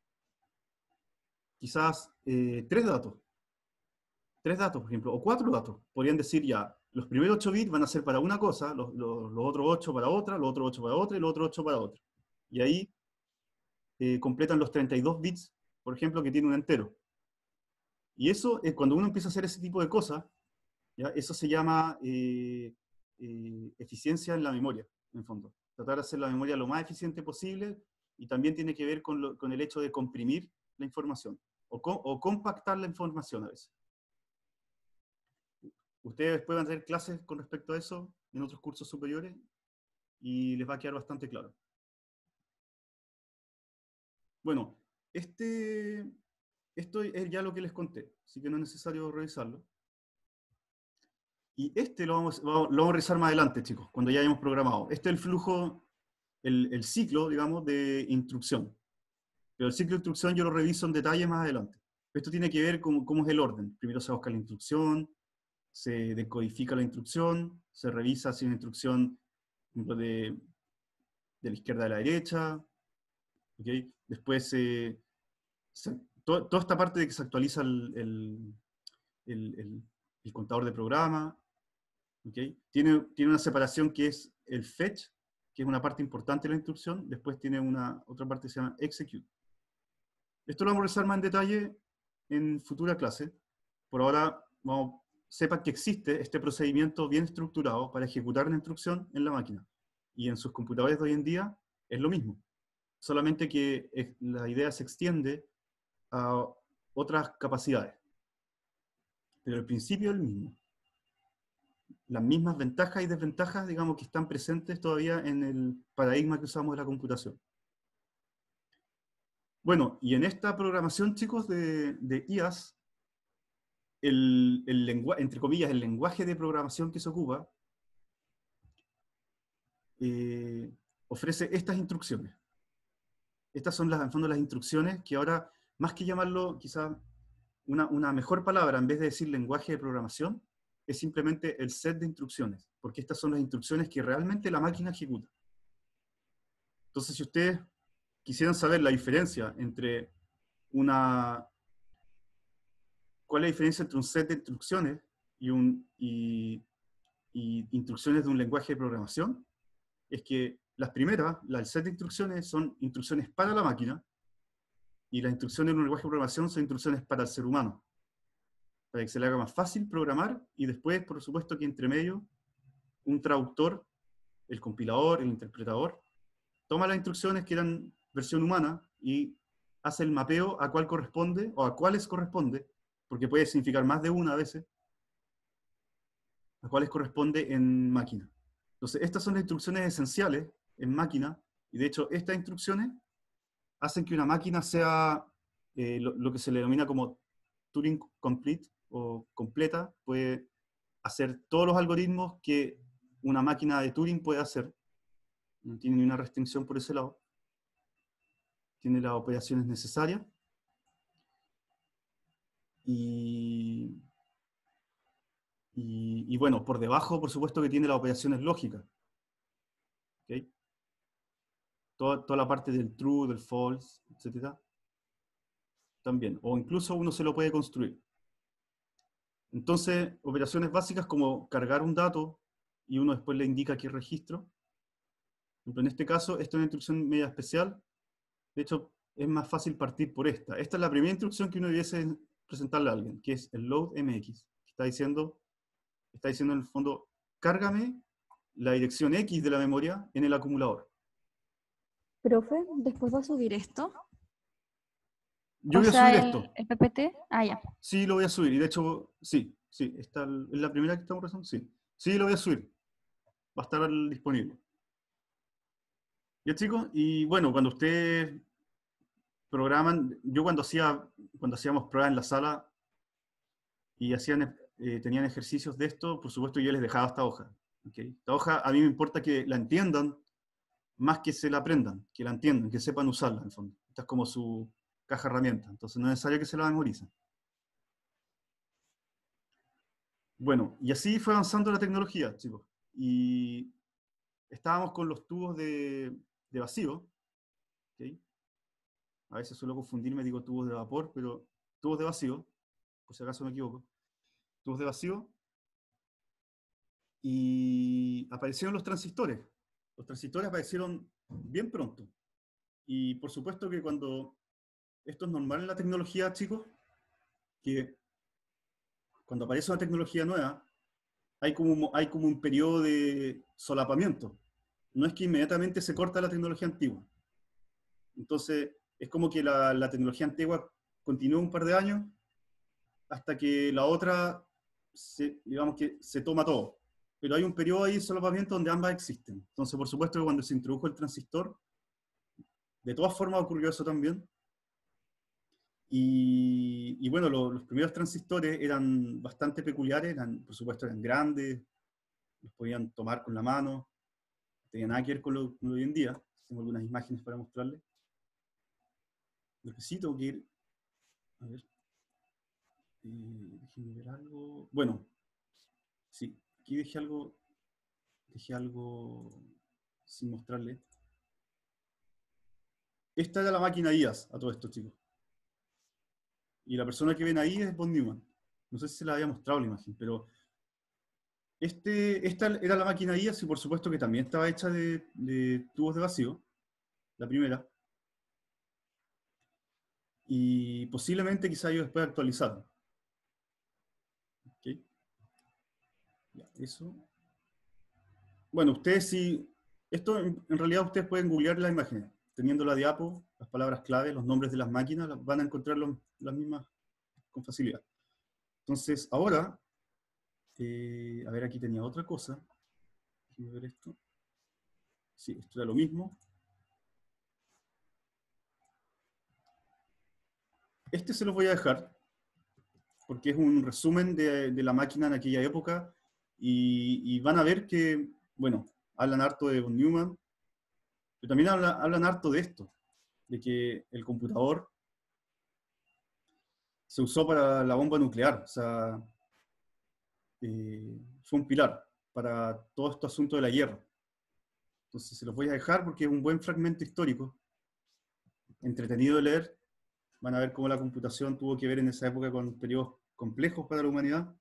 quizás eh, tres datos. Tres datos, por ejemplo, o cuatro datos. Podrían decir ya, los primeros ocho bits van a ser para una cosa, los, los, los otros ocho para otra, los otros ocho para otra y los otros ocho para otra. Y ahí eh, completan los treinta y dos bits, por ejemplo, que tiene un entero. Y eso, eh, cuando uno empieza a hacer ese tipo de cosas, ¿ya? Eso se llama eh, eh, eficiencia en la memoria, en el fondo. Tratar de hacer la memoria lo más eficiente posible, y también tiene que ver con, lo, con el hecho de comprimir la información, o, co o compactar la información a veces. Ustedes después van a tener clases con respecto a eso en otros cursos superiores, y les va a quedar bastante claro. Bueno, este, esto es ya lo que les conté, así que no es necesario revisarlo. Y este lo vamos, lo vamos a revisar más adelante, chicos, cuando ya hayamos programado. Este es el flujo, el, el ciclo, digamos, de instrucción. Pero el ciclo de instrucción yo lo reviso en detalle más adelante. Esto tiene que ver con cómo es el orden. Primero se busca la instrucción, se decodifica la instrucción, se revisa si una instrucción, por ejemplo, de, de la izquierda a la derecha, ¿okay? Después se, se, to, toda esta parte de que se actualiza el, el, el, el, el contador de programa, ¿okay? Tiene, tiene una separación que es el fetch, que es una parte importante de la instrucción, después tiene una otra parte que se llama execute. Esto lo vamos a revisar más en detalle en futura clase. Por ahora, vamos, sepan que existe este procedimiento bien estructurado para ejecutar una instrucción en la máquina. Y en sus computadores de hoy en día es lo mismo. Solamente que es, la idea se extiende a otras capacidades. Pero el principio es el mismo. Las mismas ventajas y desventajas, digamos, que están presentes todavía en el paradigma que usamos de la computación. Bueno, y en esta programación, chicos, de, de I A S, el, el lenguaje, entre comillas, el lenguaje de programación que se ocupa, eh, ofrece estas instrucciones. Estas son, las, en fondo, las instrucciones que ahora, más que llamarlo, quizás una, una mejor palabra, en vez de decir lenguaje de programación, es simplemente el set de instrucciones, porque estas son las instrucciones que realmente la máquina ejecuta. Entonces, si ustedes quisieran saber la diferencia entre una... ¿Cuál es la diferencia entre un set de instrucciones y, un, y, y instrucciones de un lenguaje de programación? Es que las primeras, el set de instrucciones, son instrucciones para la máquina, y las instrucciones de un lenguaje de programación son instrucciones para el ser humano, para que se le haga más fácil programar, y después, por supuesto, que entre medio, un traductor, el compilador, el interpretador, toma las instrucciones que eran versión humana y hace el mapeo a cuál corresponde, o a cuáles corresponde, porque puede significar más de una a veces, a cuáles corresponde en máquina. Entonces, estas son las instrucciones esenciales en máquina, y de hecho, estas instrucciones hacen que una máquina sea eh, lo, lo que se le denomina como Turing Complete, o completa, puede hacer todos los algoritmos que una máquina de Turing puede hacer. No tiene ni una restricción por ese lado. Tiene las operaciones necesarias. Y, y, y bueno, por debajo, por supuesto, que tiene las operaciones lógicas. ¿Okay? Toda, toda la parte del true, del false, etcétera. También. O incluso uno se lo puede construir. Entonces, operaciones básicas como cargar un dato y uno después le indica qué registro. En este caso, esta es una instrucción media especial. De hecho, es más fácil partir por esta. Esta es la primera instrucción que uno debiese presentarle a alguien, que es el loadmx. Está diciendo, está diciendo en el fondo, cárgame la dirección X de la memoria en el acumulador. Profe, ¿después va a subir esto? Yo O voy a sea, subir el, esto. el P P T. Ah, ya. Sí, lo voy a subir. Y de hecho, sí, sí. Está, ¿es la primera que estamos revisando? Sí. Sí, lo voy a subir. Va a estar disponible. Ya, chicos, y bueno, cuando ustedes programan, yo cuando hacía, cuando hacíamos pruebas en la sala y hacían, eh, tenían ejercicios de esto, por supuesto yo les dejaba esta hoja. ¿Okay? Esta hoja a mí me importa que la entiendan más que se la aprendan, que la entiendan, que sepan usarla en el fondo. Esta es como su caja de herramientas, entonces no es necesario que se la memoricen. Bueno, y así fue avanzando la tecnología, chicos. Y estábamos con los tubos de, de vacío, ¿okay? A veces suelo confundirme, digo tubos de vapor, pero tubos de vacío, por si acaso me equivoco. Tubos de vacío, y aparecieron los transistores. Los transistores aparecieron bien pronto. Y por supuesto que cuando, esto es normal en la tecnología, chicos, que cuando aparece una tecnología nueva, hay como, hay como un periodo de solapamiento. No es que inmediatamente se corta la tecnología antigua. Entonces, es como que la, la tecnología antigua continúa un par de años hasta que la otra, se, digamos que se toma todo. Pero hay un periodo ahí de solapamiento donde ambas existen. Entonces, por supuesto que cuando se introdujo el transistor, de todas formas ocurrió eso también. Y, y bueno, lo, los primeros transistores eran bastante peculiares, eran, por supuesto eran grandes, los podían tomar con la mano, no tenía nada que ver con lo, con lo de hoy en día. Tengo algunas imágenes para mostrarles. Necesito que ir, a ver, eh, déjenme ver algo. Bueno, Sí, aquí dejé algo, dejé algo sin mostrarle. Esta era la máquina I A S a todo esto, chicos. Y la persona que ven ahí es von Neumann. No sé si se la había mostrado la imagen, pero este, esta era la máquina I A S y por supuesto que también estaba hecha de, de tubos de vacío, la primera. Y posiblemente quizá ellos después actualizaron. ¿Okay? Ya, eso. Bueno, ustedes sí, esto en, en realidad ustedes pueden googlear las imágenes, teniendo la diapo, las palabras clave, los nombres de las máquinas, las van a encontrar los, las mismas con facilidad. Entonces, ahora, eh, a ver, aquí tenía otra cosa. Quiero ver esto. Sí, esto era lo mismo. Este se los voy a dejar, porque es un resumen de, de la máquina en aquella época, y, y van a ver que, bueno, hablan harto de von Neumann, pero también hablan, hablan harto de esto, de que el computador se usó para la bomba nuclear, o sea, eh, fue un pilar para todo este asunto de la guerra. Entonces se los voy a dejar porque es un buen fragmento histórico, entretenido de leer. Van a ver cómo la computación tuvo que ver en esa época con periodos complejos para la humanidad.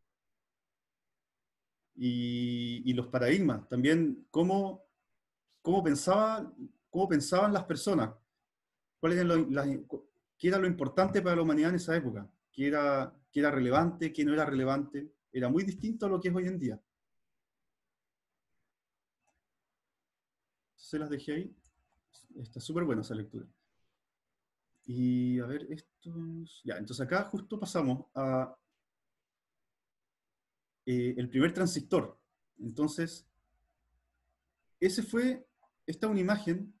Y, y los paradigmas, también cómo, cómo, pensaba, cómo pensaban las personas, cuál era lo, la, qué era lo importante para la humanidad en esa época, qué era, qué era relevante, qué no era relevante. Era muy distinto a lo que es hoy en día. Se las dejé ahí. Está súper buena esa lectura. Y a ver, estos... Ya, entonces acá justo pasamos a eh, el primer transistor. Entonces, ese fue... Esta es una imagen...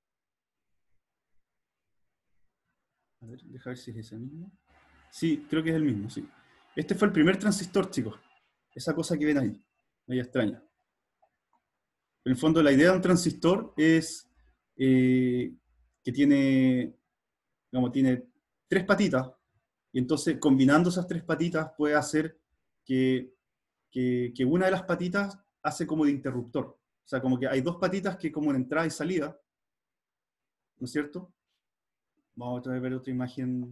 A ver, deja ver si es ese mismo. Sí, creo que es el mismo, sí. Este fue el primer transistor, chicos. Esa cosa que ven ahí. Media extraña. En el fondo, la idea de un transistor es eh, que tiene, digamos, tiene tres patitas, y entonces combinando esas tres patitas puede hacer que, que, que una de las patitas hace como de interruptor. O sea, como que hay dos patitas que como en entrada y salida, ¿no es cierto? Vamos a ver otra imagen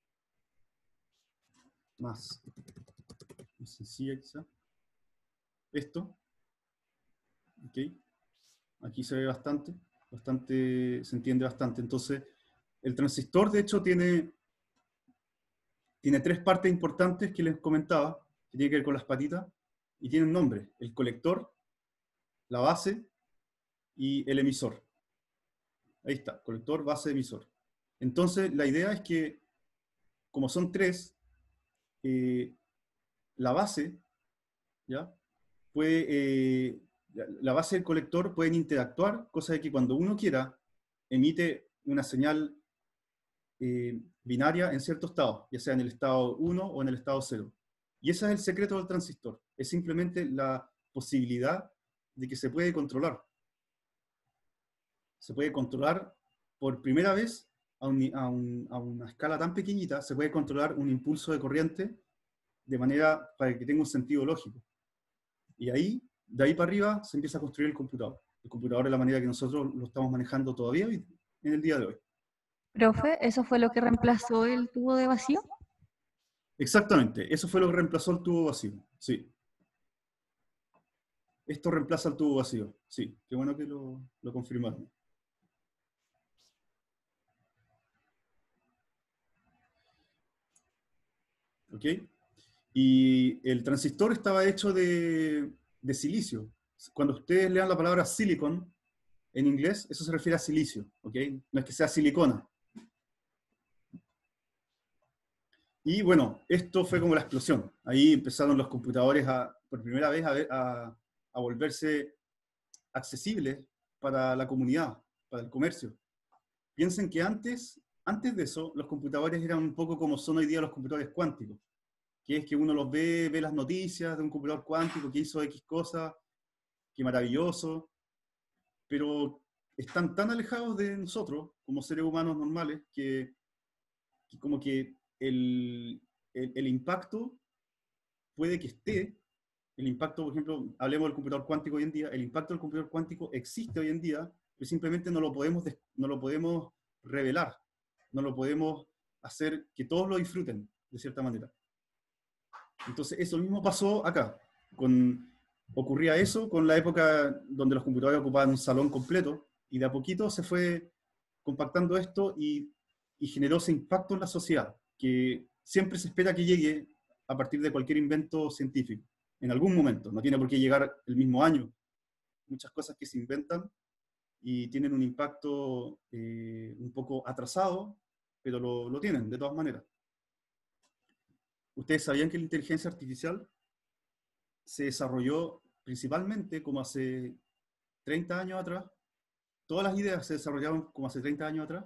más, más sencilla quizá. Esto, ¿ok? Aquí se ve bastante, bastante, se entiende bastante. Entonces, el transistor de hecho tiene, tiene tres partes importantes que les comentaba, que tiene que ver con las patitas, y tiene un nombre: el colector, la base y el emisor. Ahí está, colector, base, emisor. Entonces, la idea es que, como son tres, eh, la base, ¿ya? Puede, eh, la base y el colector pueden interactuar, cosa de que cuando uno quiera, emite una señal eh, binaria en cierto estado, ya sea en el estado uno o en el estado cero. Y ese es el secreto del transistor, es simplemente la posibilidad de que se puede controlar. Se puede controlar por primera vez a, un, a, un, a una escala tan pequeñita, se puede controlar un impulso de corriente de manera para que tenga un sentido lógico. Y ahí, de ahí para arriba, se empieza a construir el computador. El computador de la manera que nosotros lo estamos manejando todavía en el día de hoy. Profe, ¿eso fue lo que reemplazó el tubo de vacío? Exactamente, eso fue lo que reemplazó el tubo vacío, sí. Esto reemplaza el tubo vacío, sí. Qué bueno que lo, lo confirmaron. ¿Ok? Y el transistor estaba hecho de, de silicio. Cuando ustedes lean la palabra silicon en inglés, eso se refiere a silicio, ¿ok? No es que sea silicona. Y bueno, esto fue como la explosión. Ahí empezaron los computadores a, por primera vez a, a, a volverse accesibles para la comunidad, para el comercio. Piensen que antes, antes de eso, los computadores eran un poco como son hoy día los computadores cuánticos, que es que uno los ve, ve las noticias de un computador cuántico que hizo X cosa, qué maravilloso, pero están tan alejados de nosotros como seres humanos normales que, que como que el, el, el impacto puede que esté el impacto, por ejemplo, hablemos del computador cuántico hoy en día, el impacto del computador cuántico existe hoy en día, pero simplemente no lo podemos, no lo podemos revelar, no lo podemos hacer que todos lo disfruten, de cierta manera. Entonces, eso mismo pasó acá. Con, ocurría eso con la época donde los computadores ocupaban un salón completo, y de a poquito se fue compactando esto y, y generó ese impacto en la sociedad, que siempre se espera que llegue a partir de cualquier invento científico, en algún momento. No tiene por qué llegar el mismo año. Muchas cosas que se inventan y tienen un impacto eh, un poco atrasado, pero lo, lo tienen de todas maneras. ¿Ustedes sabían que la inteligencia artificial se desarrolló principalmente como hace treinta años atrás? Todas las ideas se desarrollaron como hace treinta años atrás.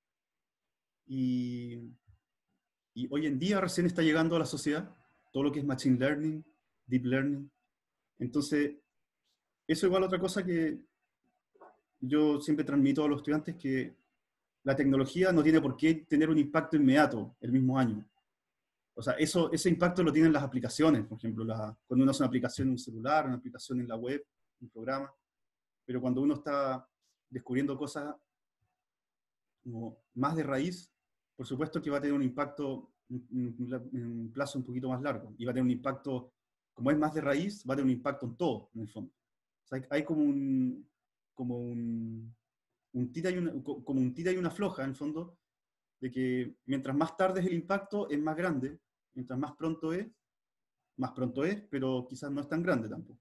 Y, y hoy en día recién está llegando a la sociedad todo lo que es Machine Learning, Deep Learning. Entonces, eso igual otra cosa que yo siempre transmito a los estudiantes, que la tecnología no tiene por qué tener un impacto inmediato el mismo año. O sea, eso, ese impacto lo tienen las aplicaciones, por ejemplo, la, cuando uno hace una aplicación en un celular, una aplicación en la web, un programa, pero cuando uno está descubriendo cosas como más de raíz, por supuesto que va a tener un impacto en un plazo un poquito más largo, y va a tener un impacto, como es más de raíz, va a tener un impacto en todo, en el fondo. O sea, hay, hay como un, como un, un tira y una, como un tira y una floja, en el fondo, de que mientras más tarde es el impacto, es más grande, mientras más pronto es, más pronto es, pero quizás no es tan grande tampoco.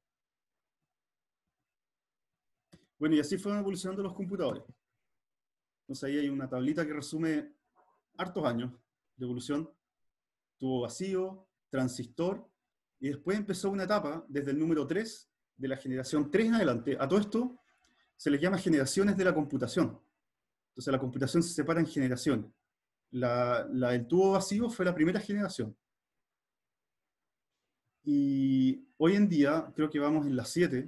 Bueno, y así fueron evolucionando los computadores. Entonces ahí hay una tablita que resume hartos años de evolución. Tuvo vacío, transistor, y después empezó una etapa desde el número tres, de la generación tres en adelante. A todo esto se les llama generaciones de la computación. Entonces la computación se separa en generaciones. La, la del tubo vacío fue la primera generación. Y hoy en día, creo que vamos en las siete,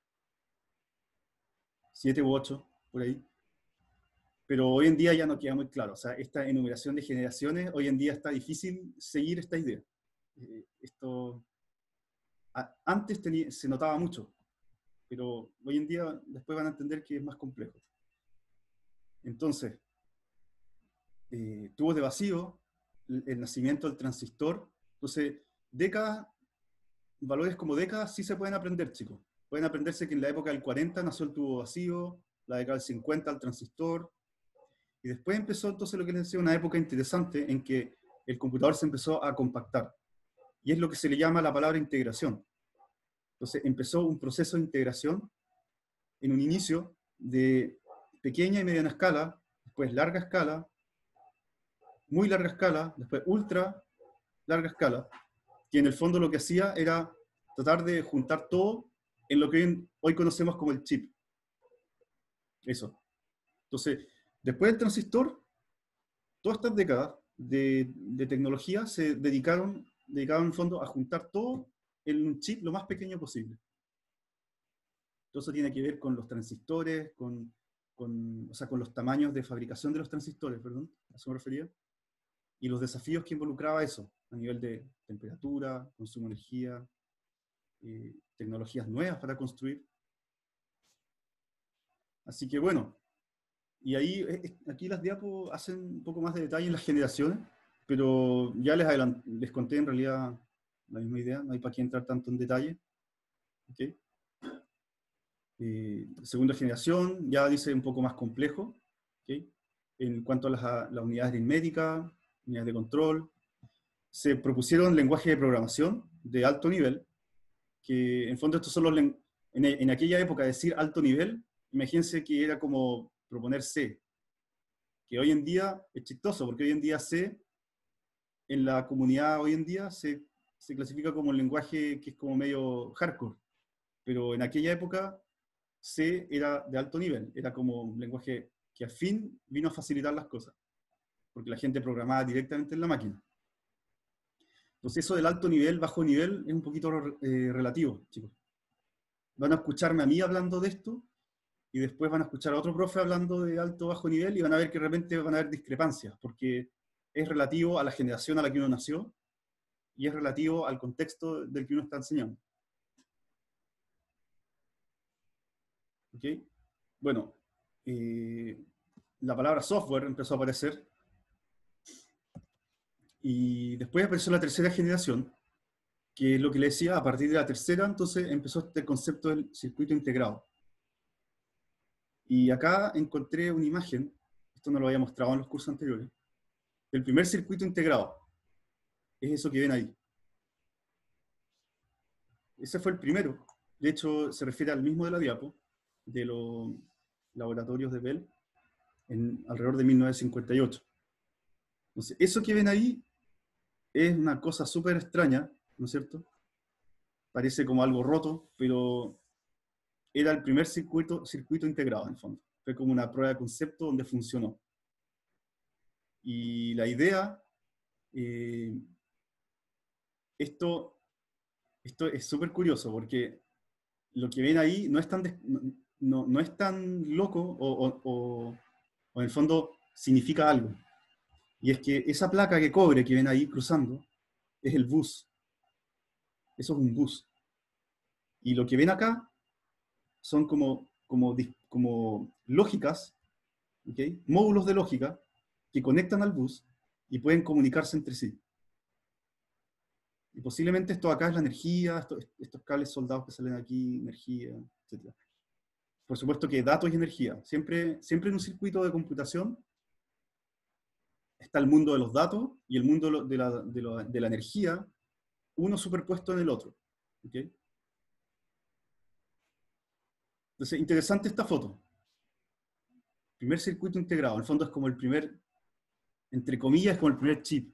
siete u ocho, por ahí. Pero hoy en día ya no queda muy claro. O sea, esta enumeración de generaciones, hoy en día está difícil seguir esta idea. Eh, esto, a, antes tenía, se notaba mucho, pero hoy en día después van a entender que es más complejo. Entonces, eh, tubos de vacío, el, el nacimiento del transistor. Entonces, décadas, valores como décadas sí se pueden aprender, chicos. Pueden aprenderse que en la época del cuarenta nació el tubo vacío, la década del cincuenta el transistor, y después empezó entonces lo que les decía, una época interesante en que el computador se empezó a compactar, y es lo que se le llama la palabra integración. Entonces empezó un proceso de integración en un inicio de pequeña y mediana escala, después larga escala, muy larga escala, después ultra larga escala, que en el fondo lo que hacía era tratar de juntar todo en lo que hoy, hoy conocemos como el chip. Eso. Entonces, después del transistor, todas estas décadas de, de tecnología se dedicaron, dedicaron en el fondo a juntar todo en un chip lo más pequeño posible. Todo eso tiene que ver con los transistores, con, con, o sea, con los tamaños de fabricación de los transistores, perdón, a eso me refería, y los desafíos que involucraba eso, a nivel de temperatura, consumo de energía, eh, tecnologías nuevas para construir. Así que bueno, y ahí, aquí las diapos hacen un poco más de detalle en las generaciones, pero ya les, adelant les conté en realidad la misma idea, no hay para qué entrar tanto en detalle. ¿Okay? Eh, segunda generación ya dice un poco más complejo, ¿okay? En cuanto a las, las unidades aritméticas, unidades de control. Se propusieron lenguajes de programación de alto nivel, que en fondo estos son los en, en aquella época decir alto nivel, imagínense que era como proponer C, que hoy en día es chistoso, porque hoy en día C, en la comunidad hoy en día, se, se clasifica como un lenguaje que es como medio hardcore, pero en aquella época C era de alto nivel, era como un lenguaje que al fin vino a facilitar las cosas, porque la gente programaba directamente en la máquina. Entonces eso del alto nivel, bajo nivel, es un poquito eh, relativo, chicos. Van a escucharme a mí hablando de esto, y después van a escuchar a otro profe hablando de alto bajo nivel, y van a ver que de repente van a haber discrepancias, porque es relativo a la generación a la que uno nació, y es relativo al contexto del que uno está enseñando. ¿Ok? Bueno, eh, la palabra software empezó a aparecer y después apareció la tercera generación, que es lo que le decía, a partir de la tercera, entonces empezó este concepto del circuito integrado. Y acá encontré una imagen, esto no lo había mostrado en los cursos anteriores, del primer circuito integrado. Es eso que ven ahí. Ese fue el primero. De hecho, se refiere al mismo de la diapo, de los laboratorios de Bell, en alrededor de mil novecientos cincuenta y ocho. Entonces, eso que ven ahí es una cosa súper extraña, ¿no es cierto? Parece como algo roto, pero era el primer circuito, circuito integrado, en el fondo. Fue como una prueba de concepto donde funcionó. Y la idea, eh, esto, esto es súper curioso, porque lo que ven ahí no es tan, des- no, no- no es tan loco o, o- o- o en el fondo significa algo. Y es que esa placa de cobre que ven ahí cruzando es el bus. Eso es un bus. Y lo que ven acá son como, como, dis- como lógicas, ¿ok? Módulos de lógica que conectan al bus y pueden comunicarse entre sí. Y posiblemente esto acá es la energía, esto- estos cables soldados que salen aquí, energía, etcétera. Por supuesto que datos y energía. Siempre, siempre en un circuito de computación está el mundo de los datos y el mundo de, lo- de la, de lo- de la energía, uno superpuesto en el otro. ¿Ok? Entonces, interesante esta foto. Primer circuito integrado. En el fondo es como el primer, entre comillas, es como el primer chip.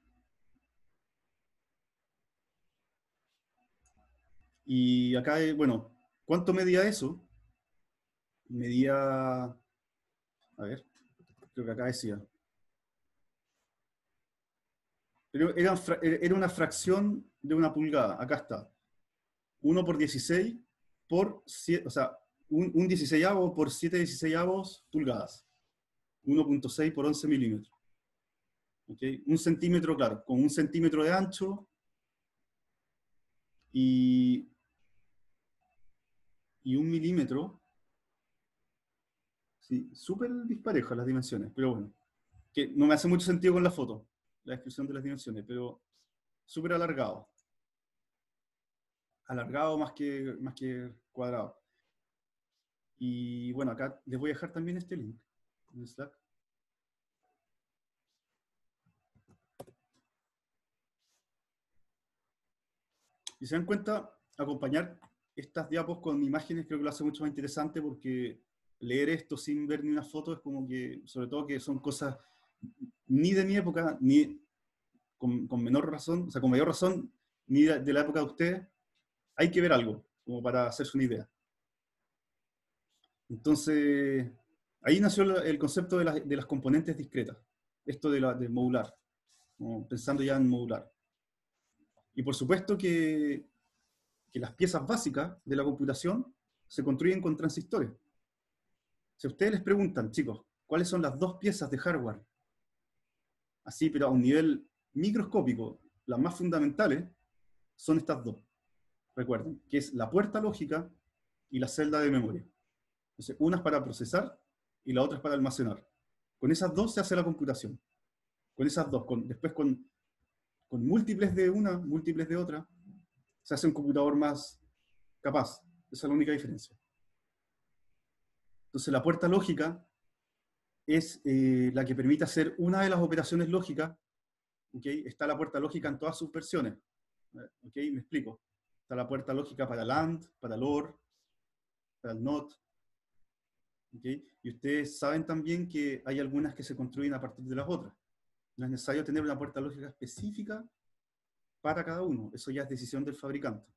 Y acá, eh, bueno, ¿cuánto medía eso? Medía, a ver, creo que acá decía. Pero era, fra- era una fracción de una pulgada. Acá está. Uno por dieciséis por siete, o sea, un, un dieciséisavo por siete dieciséisavos pulgadas. uno punto seis por once milímetros. ¿Okay? Un centímetro, claro, con un centímetro de ancho y, y un milímetro. Sí, súper disparejas las dimensiones, pero bueno, que no me hace mucho sentido con la foto, la descripción de las dimensiones, pero súper alargado. Alargado más que, más que cuadrado. Y bueno, acá les voy a dejar también este link en Slack. Y se dan cuenta, acompañar estas diapos con imágenes creo que lo hace mucho más interesante porque leer esto sin ver ni una foto es como que, sobre todo que son cosas ni de mi época, ni con, con menor razón, o sea, con mayor razón, ni de, de la época de ustedes, hay que ver algo, como para hacerse una idea. Entonces, ahí nació la- el concepto de, la- de las componentes discretas, esto de, la, de modular, como pensando ya en modular. Y por supuesto que, que las piezas básicas de la computación se construyen con transistores. Si ustedes les preguntan, chicos, ¿cuáles son las dos piezas de hardware? Así, pero a un nivel microscópico, las más fundamentales son estas dos. Recuerden, que es la puerta lógica y la celda de memoria. Entonces, una es para procesar y la otra es para almacenar. Con esas dos se hace la computación. Con esas dos. Con, después con, con múltiples de una, múltiples de otra, se hace un computador más capaz. Esa es la única diferencia. Entonces, la puerta lógica es eh, la que permite hacer una de las operaciones lógicas. ¿Okay? Está la puerta lógica en todas sus versiones. ¿Okay? Me explico. Está la puerta lógica para el AND, para el OR, para el NOT. ¿Okay? Y ustedes saben también que hay algunas que se construyen a partir de las otras. No es necesario tener una puerta lógica específica para cada uno. Eso ya es decisión del fabricante.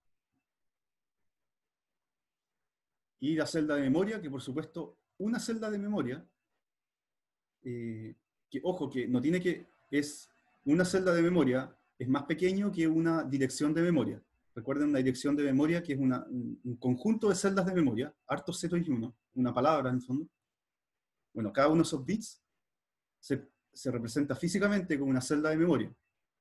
Y la celda de memoria, que por supuesto, una celda de memoria, eh, que ojo, que no tiene que, es una celda de memoria, es más pequeño que una dirección de memoria. Recuerden una dirección de memoria que es una, un, un conjunto de celdas de memoria, hartos ceros y uno, una palabra en el fondo. Bueno, cada uno de esos bits se, se representa físicamente como una celda de memoria.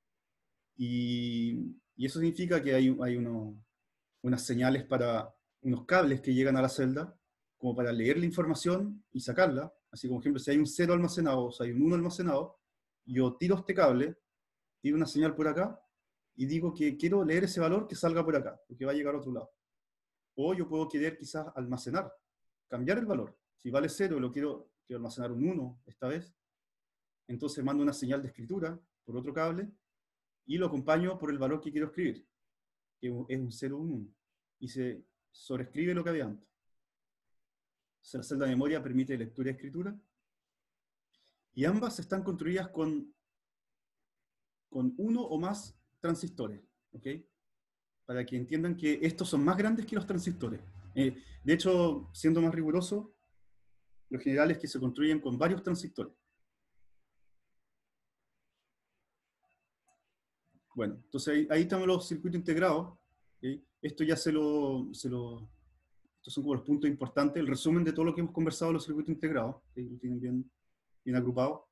Y, y eso significa que hay, hay uno, unas señales para unos cables que llegan a la celda como para leer la información y sacarla. Así como, por ejemplo, si hay un cero almacenado, o sea, hay un uno almacenado, yo tiro este cable, tiro una señal por acá, y digo que quiero leer ese valor que salga por acá, porque va a llegar a otro lado. O yo puedo querer quizás almacenar, cambiar el valor. Si vale cero y lo quiero, quiero almacenar un uno esta vez, entonces mando una señal de escritura por otro cable, y lo acompaño por el valor que quiero escribir, que es un cero o un uno. Y se sobreescribe lo que había antes. La celda de memoria permite lectura y escritura. Y ambas están construidas con, con uno o más transistores, ¿ok? Para que entiendan que estos son más grandes que los transistores. Eh, de hecho, siendo más riguroso, lo general es que se construyen con varios transistores. Bueno, entonces ahí, ahí están los circuitos integrados. ¿Okay? Esto ya se lo, se lo... Estos son como los puntos importantes, el resumen de todo lo que hemos conversado de los circuitos integrados. ¿Okay? Lo tienen bien, bien agrupado.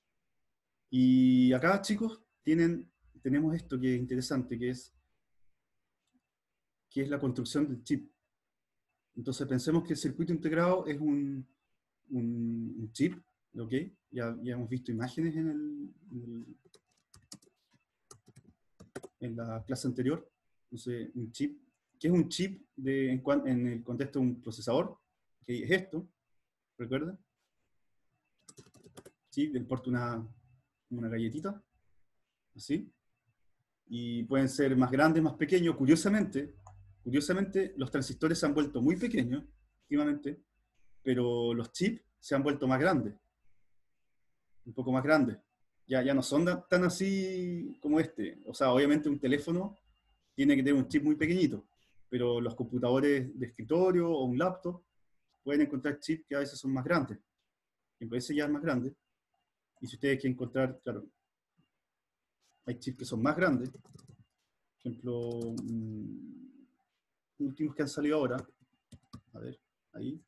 Y acá, chicos, tienen, tenemos esto que es interesante, que es, que es la construcción del chip. Entonces pensemos que el circuito integrado es un, un, un chip, ¿ok? Ya, ya hemos visto imágenes en, el, en, el, en la clase anterior. Entonces, un chip. ¿Qué es un chip de, en, en el contexto de un procesador? ¿Qué es esto? ¿Recuerdan? Sí, del porte una, una galletita, así. Y pueden ser más grandes, más pequeños. Curiosamente, curiosamente, los transistores se han vuelto muy pequeños últimamente, pero los chips se han vuelto más grandes, un poco más grandes. Ya, ya no son tan así como este. O sea, obviamente un teléfono tiene que tener un chip muy pequeñito, pero los computadores de escritorio o un laptop pueden encontrar chips que a veces son más grandes. Y ese ya es más grande. Y si ustedes quieren encontrar, claro, hay chips que son más grandes. Por ejemplo, mmm, últimos que han salido ahora. A ver, ahí.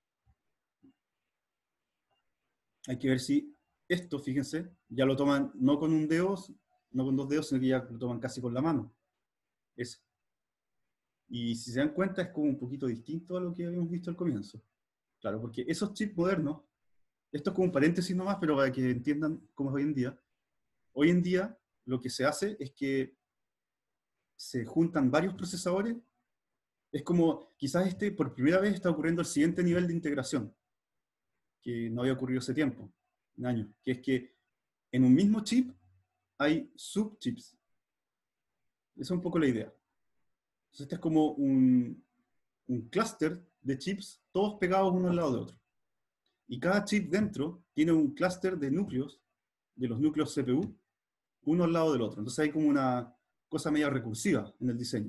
Hay que ver si esto, fíjense, ya lo toman no con un dedo, no con dos dedos, sino que ya lo toman casi con la mano. Ese. Y si se dan cuenta, es como un poquito distinto a lo que habíamos visto al comienzo. Claro, porque esos chips modernos, esto es como un paréntesis nomás, pero para que entiendan cómo es hoy en día. Hoy en día, lo que se hace es que se juntan varios procesadores. Es como, quizás este, por primera vez, está ocurriendo el siguiente nivel de integración, que no había ocurrido hace tiempo, un año, que es que en un mismo chip hay subchips. Esa es un poco la idea. Entonces, este es como un, un clúster de chips, todos pegados uno al lado de otro. Y cada chip dentro tiene un clúster de núcleos, de los núcleos C P U, uno al lado del otro. Entonces hay como una cosa media recursiva en el diseño.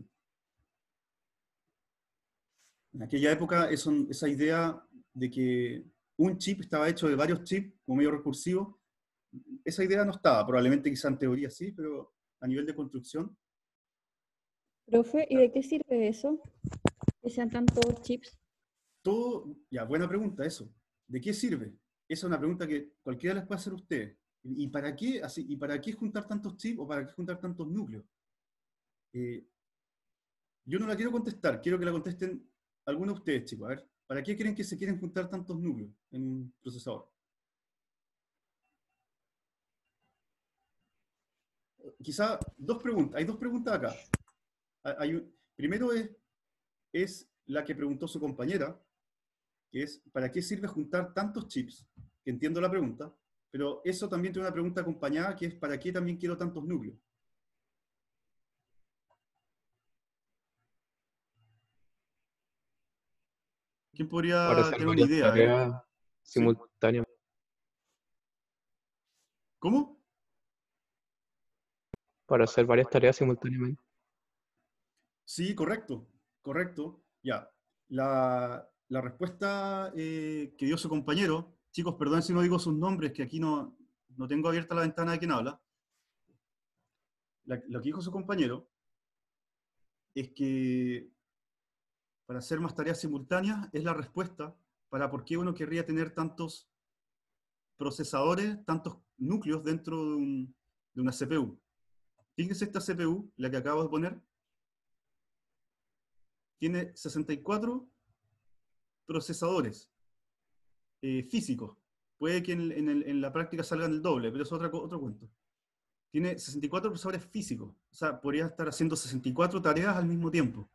En aquella época, eso, esa idea de que un chip estaba hecho de varios chips, como medio recursivo, esa idea no estaba. Probablemente quizá en teoría sí, pero a nivel de construcción. Profe, ¿y de qué sirve eso? Que sean tantos chips. Todo, ya, buena pregunta eso. ¿De qué sirve? Esa es una pregunta que cualquiera les puede hacer a ustedes. ¿Y para qué, así, ¿y para qué juntar tantos chips o para qué juntar tantos núcleos? Eh, yo no la quiero contestar, quiero que la contesten algunos de ustedes, chicos. A ver, ¿para qué creen que se quieren juntar tantos núcleos en un procesador? Quizá dos preguntas, hay dos preguntas acá. Hay un, primero es, es la que preguntó su compañera, que es, ¿para qué sirve juntar tantos chips? Que entiendo la pregunta, pero eso también tiene una pregunta acompañada, que es, ¿para qué también quiero tantos núcleos? ¿Quién Para podría hacer tener una varias idea? A ver. tareas ¿Sí? simultáneamente. ¿Cómo? Para hacer varias tareas simultáneamente. Sí, correcto, correcto. Ya. La, la respuesta eh, que dio su compañero, chicos, perdón si no digo sus nombres, que aquí no, no tengo abierta la ventana de quien habla. La, lo que dijo su compañero es que para hacer más tareas simultáneas es la respuesta para por qué uno querría tener tantos procesadores, tantos núcleos dentro de, un, de una C P U. Fíjense esta C P U, la que acabo de poner, tiene sesenta y cuatro procesadores eh, físicos. Puede que en, en, el, en la práctica salgan el doble, pero es otra, otro cuento. Tiene sesenta y cuatro procesadores físicos. O sea, podría estar haciendo sesenta y cuatro tareas al mismo tiempo.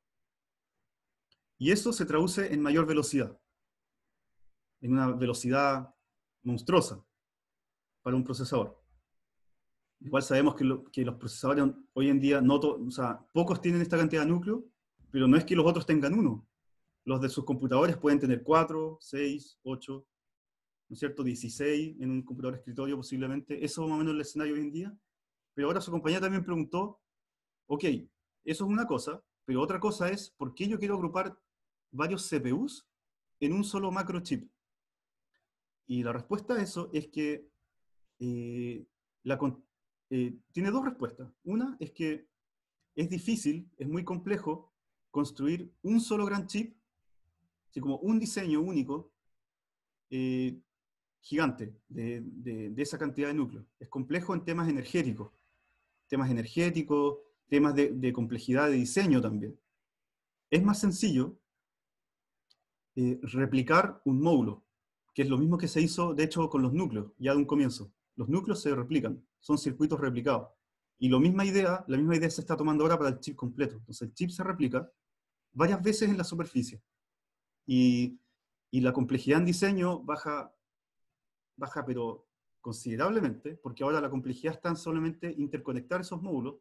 Y eso se traduce en mayor velocidad. En una velocidad monstruosa para un procesador. Igual sabemos que, lo, que los procesadores hoy en día, no to, o sea, pocos tienen esta cantidad de núcleos, pero no es que los otros tengan uno. Los de sus computadores pueden tener cuatro, seis, ocho, ¿no es cierto? dieciséis en un computador de escritorio posiblemente. Eso más o menos es el escenario hoy en día. Pero ahora su compañía también preguntó, ok, eso es una cosa, pero otra cosa es, ¿por qué yo quiero agrupar varios C P Us en un solo macrochip? Y la respuesta a eso es que eh, la, eh, tiene dos respuestas. Una es que es difícil, es muy complejo construir un solo gran chip, así como un diseño único, eh, gigante, de, de, de esa cantidad de núcleos. Es complejo en temas energéticos, temas energéticos, temas de, de complejidad de diseño también. Es más sencillo eh, replicar un módulo, que es lo mismo que se hizo, de hecho, con los núcleos, ya de un comienzo. Los núcleos se replican, son circuitos replicados. Y la misma idea, la misma idea se está tomando ahora para el chip completo. Entonces el chip se replica varias veces en la superficie. Y, y la complejidad en diseño baja, baja pero considerablemente, porque ahora la complejidad está en solamente interconectar esos módulos.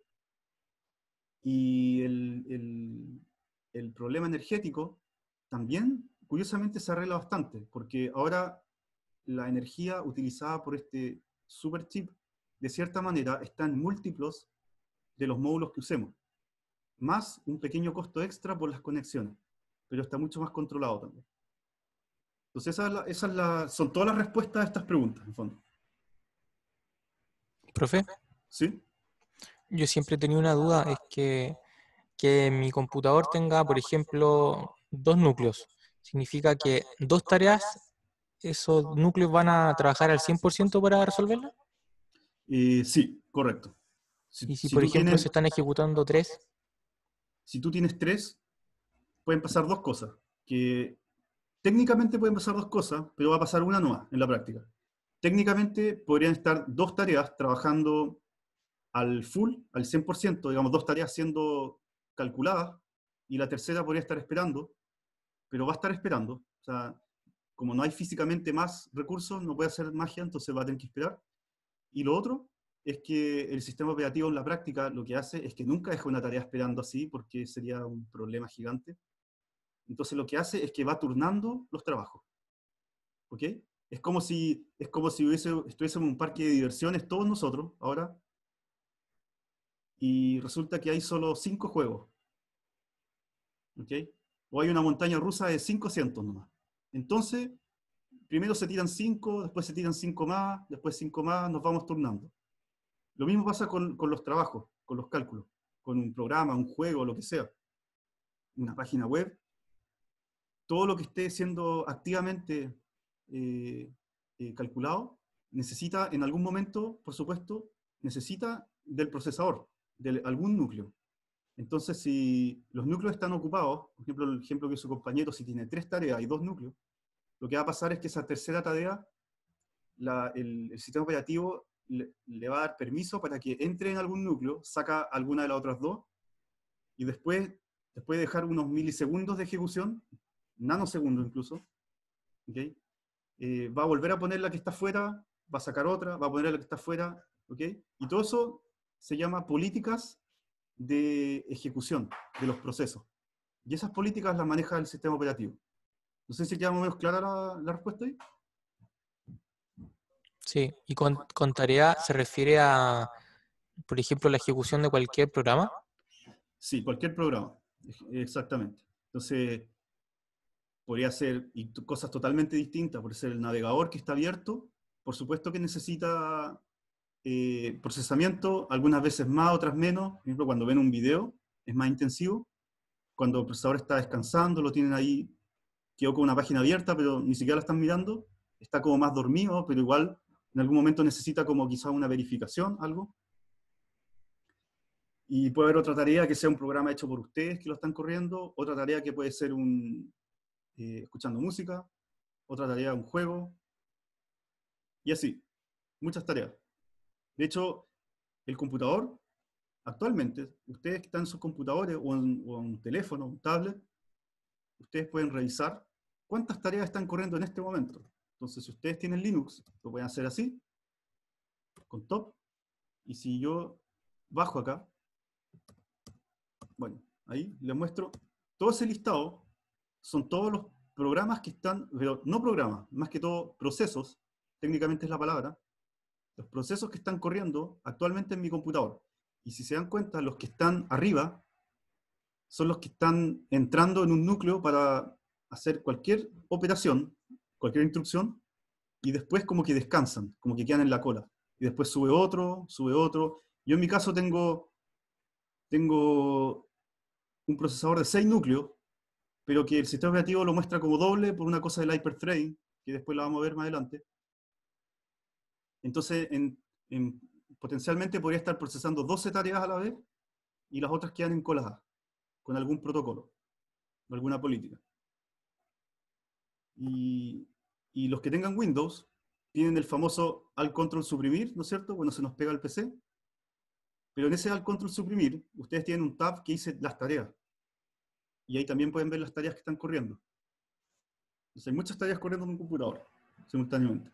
Y el, el, el problema energético también, curiosamente, se arregla bastante, porque ahora la energía utilizada por este superchip, de cierta manera, está en múltiplos de los módulos que usemos, más un pequeño costo extra por las conexiones, pero está mucho más controlado también. Entonces, esas, esa esa es la, son todas las respuestas a estas preguntas, en fondo. Profe, ¿Sí? yo siempre he tenido una duda, es que, que mi computador tenga, por ejemplo, dos núcleos. ¿Significa que dos tareas, esos núcleos van a trabajar al cien por ciento para resolverlas? Eh, sí, correcto. Si, Y si, si por tú ejemplo, tienes, se están ejecutando tres, si tú tienes tres, pueden pasar dos cosas. Que técnicamente pueden pasar dos cosas, pero va a pasar una nomás en la práctica. Técnicamente podrían estar dos tareas trabajando al full, al cien por ciento, digamos, dos tareas siendo calculadas, y la tercera podría estar esperando, pero va a estar esperando. O sea, como no hay físicamente más recursos, no puede hacer magia, entonces va a tener que esperar. Y lo otro es que el sistema operativo en la práctica lo que hace es que nunca deja una tarea esperando así, porque sería un problema gigante. Entonces lo que hace es que va turnando los trabajos. ¿Ok? Es como si, es como si hubiese, estuviésemos en un parque de diversiones, todos nosotros, ahora, y resulta que hay solo cinco juegos. ¿Ok? O hay una montaña rusa de cinco asientos nomás. Entonces, primero se tiran cinco, después se tiran cinco más, después cinco más, nos vamos turnando. Lo mismo pasa con, con los trabajos, con los cálculos, con un programa, un juego, lo que sea. Una página web. Todo lo que esté siendo activamente eh, eh, calculado necesita en algún momento, por supuesto, necesita del procesador, de algún núcleo. Entonces, si los núcleos están ocupados, por ejemplo, el ejemplo que su compañero, si tiene tres tareas y dos núcleos, lo que va a pasar es que esa tercera tarea, la, el, el sistema operativo le, le va a dar permiso para que entre en algún núcleo, saca alguna de las otras dos, y después, después de dejar unos milisegundos de ejecución, nanosegundos incluso, ¿okay? eh, va a volver a poner la que está fuera, va a sacar otra, va a poner la que está fuera, ¿okay? Y todo eso se llama políticas de ejecución de los procesos. Y esas políticas las maneja el sistema operativo. No sé si queda más o menos clara la, la respuesta ahí. sí, y con, con tarea se refiere a, por ejemplo, la ejecución de cualquier programa. Sí, cualquier programa, exactamente. Entonces, podría ser y cosas totalmente distintas, por ser el navegador que está abierto, por supuesto que necesita eh, procesamiento, algunas veces más, otras menos. Por ejemplo, cuando ven un video, es más intensivo. Cuando el procesador está descansando, lo tienen ahí, quedó con una página abierta, pero ni siquiera la están mirando, está como más dormido, pero igual en algún momento necesita como quizá una verificación, algo. Y puede haber otra tarea que sea un programa hecho por ustedes que lo están corriendo, otra tarea que puede ser un, eh, escuchando música, otra tarea un juego, y así, muchas tareas. De hecho, el computador, actualmente, ustedes que están en sus computadores o en, o en un teléfono, un tablet, ustedes pueden revisar cuántas tareas están corriendo en este momento. Entonces, si ustedes tienen Linux, lo pueden hacer así, con top, y si yo bajo acá, bueno, ahí les muestro, todo ese listado son todos los programas que están, pero no programas, más que todo procesos, técnicamente es la palabra, los procesos que están corriendo actualmente en mi computador. Y si se dan cuenta, los que están arriba son los que están entrando en un núcleo para hacer cualquier operación, cualquier instrucción, y después como que descansan, como que quedan en la cola. Y después sube otro, sube otro. Yo en mi caso tengo, tengo un procesador de seis núcleos, pero que el sistema operativo lo muestra como doble por una cosa del hyperthreading, que después la vamos a ver más adelante. Entonces, en, en, potencialmente podría estar procesando doce tareas a la vez, y las otras quedan encoladas, con algún protocolo, alguna política. Y, y los que tengan Windows tienen el famoso alt control suprimir, ¿no es cierto? Cuando se nos pega el P C. Pero en ese alt control suprimir, ustedes tienen un tab que dice las tareas. Y ahí también pueden ver las tareas que están corriendo. Entonces hay muchas tareas corriendo en un computador, simultáneamente.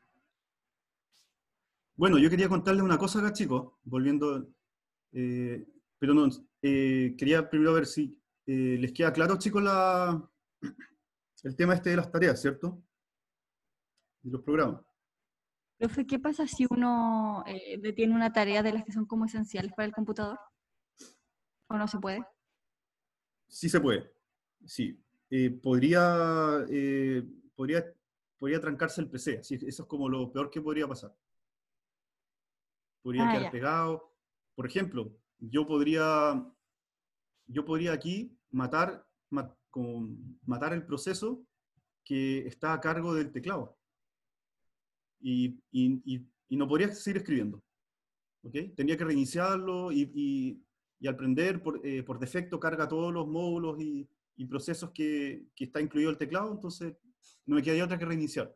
Bueno, yo quería contarles una cosa acá, chicos, volviendo, eh, pero no, eh, quería primero ver si eh, les queda claro, chicos, la, el tema este de las tareas, ¿cierto? De los programas. Profe, ¿qué pasa si uno eh, detiene una tarea de las que son como esenciales para el computador? ¿O no se puede? Sí se puede, sí. Eh, podría, eh, podría, podría trancarse el P C, así, eso es como lo peor que podría pasar. Podría Ah, quedar ya. pegado. Por ejemplo, yo podría, yo podría aquí matar, ma- con- matar el proceso que está a cargo del teclado. Y, y- y- y no podría seguir escribiendo. ¿Ok? Tendría que reiniciarlo y, y- y al prender, por, eh, por defecto, carga todos los módulos y, y procesos que, que está incluido el teclado, entonces no me quedaría otra que reiniciar.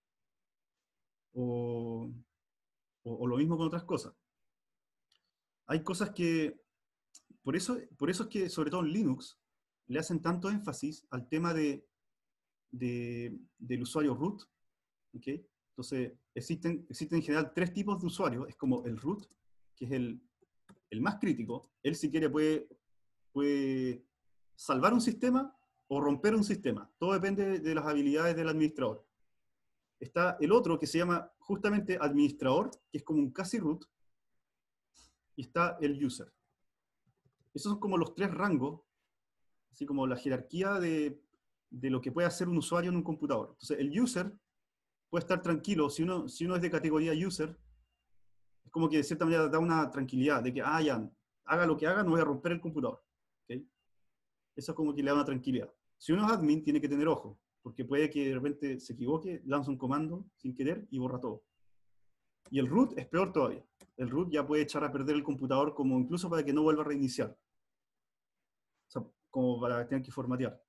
O, o- o lo mismo con otras cosas. Hay cosas que, por eso, por eso es que, sobre todo en Linux, le hacen tanto énfasis al tema de, de- del usuario root. ¿Ok? Entonces, existen, existen en general tres tipos de usuarios. Es como el root, que es el, el más crítico. Él, si quiere, puede, puede salvar un sistema o romper un sistema. Todo depende de las habilidades del administrador. Está el otro que se llama justamente administrador, que es como un casi root, y está el user. Esos son como los tres rangos, así como la jerarquía de, de lo que puede hacer un usuario en un computador. Entonces, el user puede estar tranquilo. Si uno, si uno es de categoría user, es como que de cierta manera da una tranquilidad de que, ah, ya, haga lo que haga, no voy a romper el computador. ¿Okay? Eso es como que le da una tranquilidad. Si uno es admin, tiene que tener ojo, porque puede que de repente se equivoque, lanza un comando sin querer y borra todo. Y el root es peor todavía. El root ya puede echar a perder el computador como incluso para que no vuelva a reiniciar. O sea, como para tener que formatear.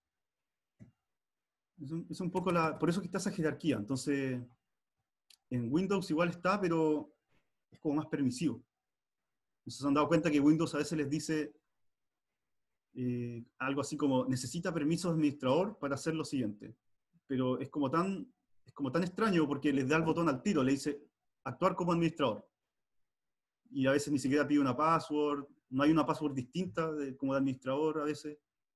Es un, es un poco la... Por eso que está esa jerarquía. Entonces, en Windows igual está, pero es como más permisivo. Entonces se han dado cuenta que Windows a veces les dice eh, algo así como, necesita permiso de administrador para hacer lo siguiente. Pero es como tan, es como tan extraño porque les da el botón al tiro, le dice, actuar como administrador. Y a veces ni siquiera pide una password, no hay una password distinta de, como de administrador a veces.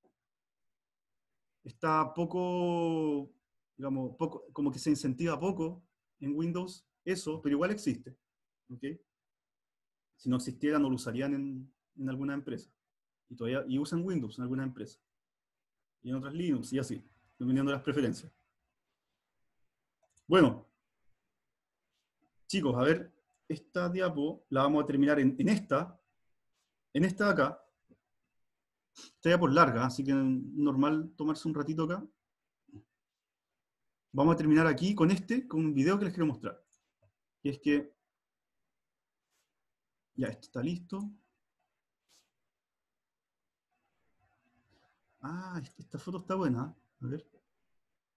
Está poco, digamos, poco, como que se incentiva poco en Windows eso, pero igual existe. ¿Okay? Si no existiera, no lo usarían en, en alguna empresa. Y todavía y usan Windows en alguna empresa. Y en otras Linux, y así, dependiendo de las preferencias. Bueno, chicos, a ver, esta diapo la vamos a terminar en, en esta, en esta de acá. Esta diapo es larga, así que es normal tomarse un ratito acá. Vamos a terminar aquí con este, con un video que les quiero mostrar. Y es que, ya, esto está listo. Ah, esta foto está buena. A ver.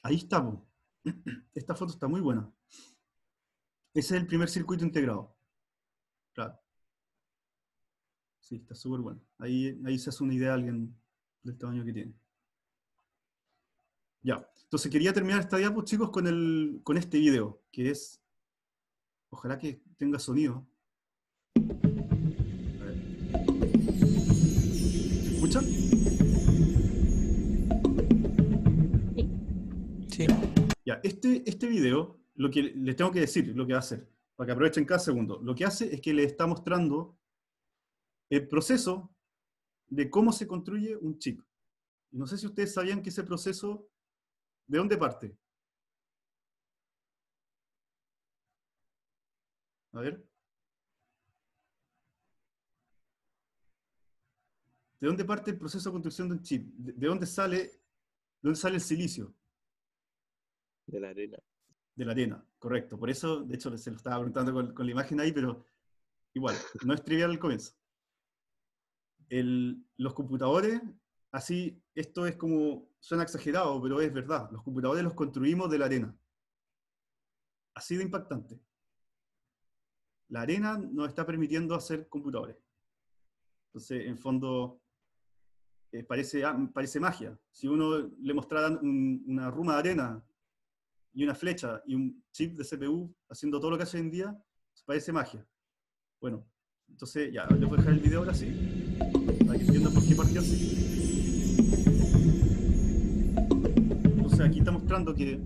Ahí está, po. Esta foto está muy buena. Ese es el primer circuito integrado. Claro. Sí, está súper bueno. Ahí, ahí se hace una idea a alguien del tamaño que tiene. Ya. Entonces quería terminar esta diapo, chicos, con, el, con este video, que es... Ojalá que tenga sonido. A ver. ¿Se escucha? Sí. Ya, este, este video, lo que les tengo que decir, lo que va a hacer, para que aprovechen cada segundo, lo que hace es que les está mostrando el proceso de cómo se construye un chip. Y no sé si ustedes sabían que ese proceso, ¿de dónde parte? A ver. ¿De dónde parte el proceso de construcción de un chip? ¿De, de dónde sale, de dónde sale el silicio? De la arena. De la arena, correcto. Por eso, de hecho, se lo estaba preguntando con, con la imagen ahí, pero igual, no es trivial al comienzo. El, los computadores, así, esto es como, suena exagerado, pero es verdad. Los computadores los construimos de la arena. Así de impactante. La arena nos está permitiendo hacer computadores. Entonces, en fondo, eh, parece, parece magia. Si uno le mostraran un, una ruma de arena y una flecha y un chip de C P U haciendo todo lo que hace hoy en día, parece magia. Bueno, entonces ya, les voy a dejar el video ahora sí, para que entiendan por qué partió así. Entonces aquí está mostrando que,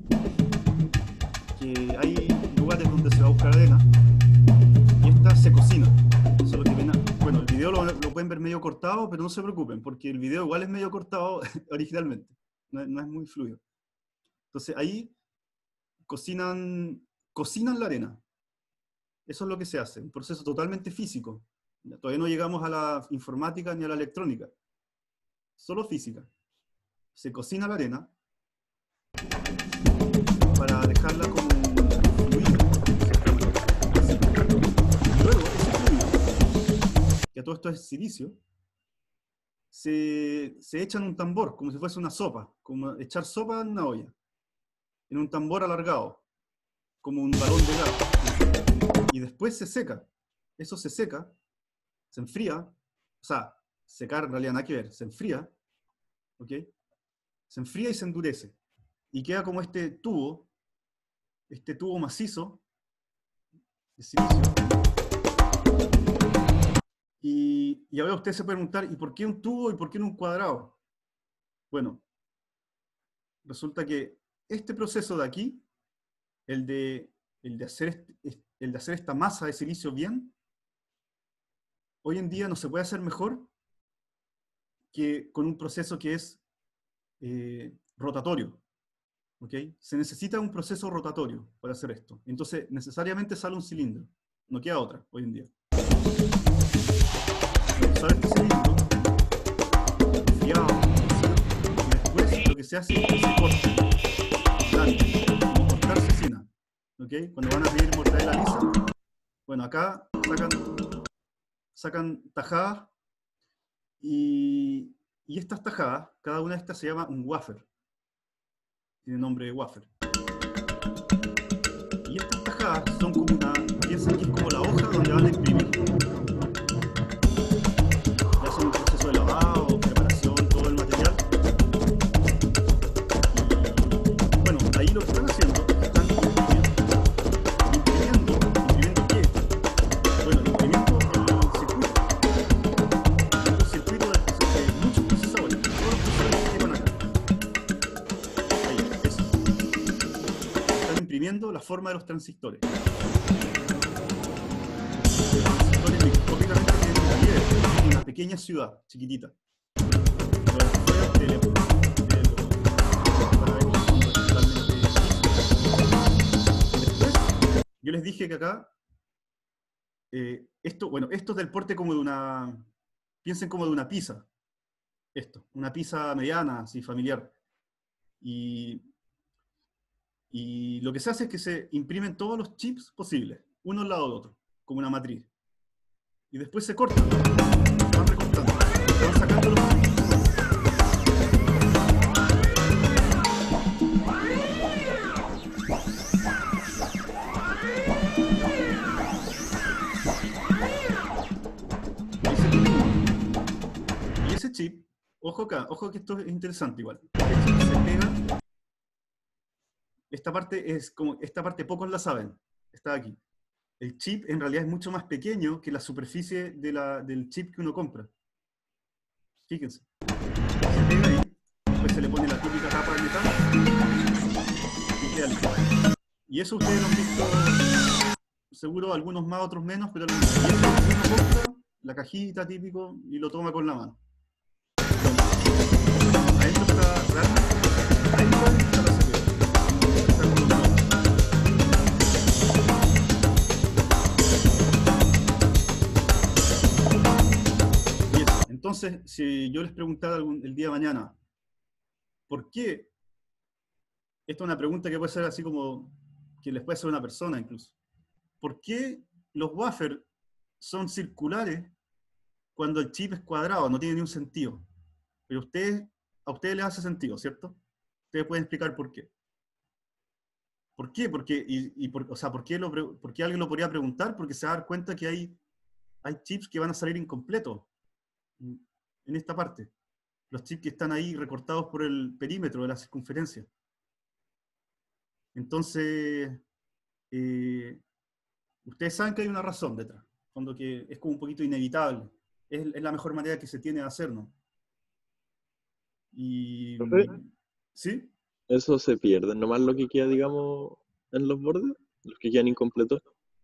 que hay lugares donde se va a buscar arena y esta se cocina. Eso es lo que ven. Bueno, el video lo, lo pueden ver medio cortado, pero no se preocupen, porque el video igual es medio cortado originalmente. No, no es muy fluido. Entonces ahí cocinan, cocinan la arena. Eso es lo que se hace, un proceso totalmente físico. Todavía no llegamos a la informática ni a la electrónica. Solo física. Se cocina la arena para dejarla como fluida. Luego, ese fluido, que todo esto es silicio, se, se echa en un tambor, como si fuese una sopa, como echar sopa en una olla. En un tambor alargado, como un balón de gas. Y después se seca. Eso se seca, se enfría, o sea, secar en realidad nada que ver, se enfría, ¿ok? Se enfría y se endurece. Y queda como este tubo, este tubo macizo de silicio. Y, y ahora usted se puede preguntar, ¿y por qué un tubo y por qué no un cuadrado? Bueno, resulta que este proceso de aquí, el de, el de, hacer, este, el de hacer esta masa de silicio bien, hoy en día no se puede hacer mejor que con un proceso que es eh, rotatorio. ¿Okay? Se necesita un proceso rotatorio para hacer esto. Entonces, necesariamente sale un cilindro. No queda otra hoy en día. Sale este cilindro, enfriado, y después lo que se hace es que se corta. Como cortar cecina. ¿Okay? Cuando van a pedir mortadela lisa, bueno, acá sacan, sacan tajadas, y, y estas tajadas, cada una de estas se llama un wafer. Tiene nombre de wafer. Y estas tajadas son como una, piensan que es como la hoja donde van a imprimir. Ya hacen un proceso de lavado, preparación, todo el material. Y bueno, ahí lo que están haciendo es que están imprimiendo. ¿Imprimiendo? ¿Imprimiendo qué? Bueno, imprimiendo el circuito. El circuito de, de muchos procesadores. Todos los procesadores que llevan acá. Ahí, eso. Están imprimiendo la forma de los transistores. Transistores microscópicamente tienen una piedra, una pequeña ciudad, chiquitita. Yo les dije que acá, eh, esto, bueno, esto es del porte como de una, piensen como de una pizza. Esto, una pizza mediana, así familiar. Y, y lo que se hace es que se imprimen todos los chips posibles, uno al lado del otro, como una matriz. Y después se cortan, se van recortando, se van sacando los chips. ojo acá, ojo que esto es interesante igual. El chip se pega. Esta parte es como, esta parte pocos la saben. Está aquí. El chip en realidad es mucho más pequeño que la superficie de la, del chip que uno compra. Fíjense. Se pega ahí, después se le pone la típica capa de metal y queda listo. Y eso ustedes lo han visto, seguro algunos más, otros menos, pero lo mismo. Y eso uno compra la cajita típico y lo toma con la mano. Adentro está realmente, adentro está la C P U. Está con los nodos. Y eso. Entonces, si yo les preguntara algún, el día de mañana, ¿por qué? Esta es una pregunta que puede ser así como, que les puede hacer una persona incluso. ¿Por qué los wafers son circulares cuando el chip es cuadrado? No tiene ni un sentido. Pero ustedes, a ustedes les hace sentido, ¿cierto? Ustedes pueden explicar por qué. ¿Por qué? Porque, y, y por, o sea, ¿por qué, lo, ¿por qué alguien lo podría preguntar? Porque se va a dar cuenta que hay, hay chips que van a salir incompletos en esta parte. Los chips que están ahí recortados por el perímetro de la circunferencia. Entonces, eh, ustedes saben que hay una razón detrás, cuando que es como un poquito inevitable. Es, es la mejor manera que se tiene de hacerlo. Y, Profe, ¿sí? eso se pierde, nomás lo que queda, digamos, en los bordes, los que quedan incompletos.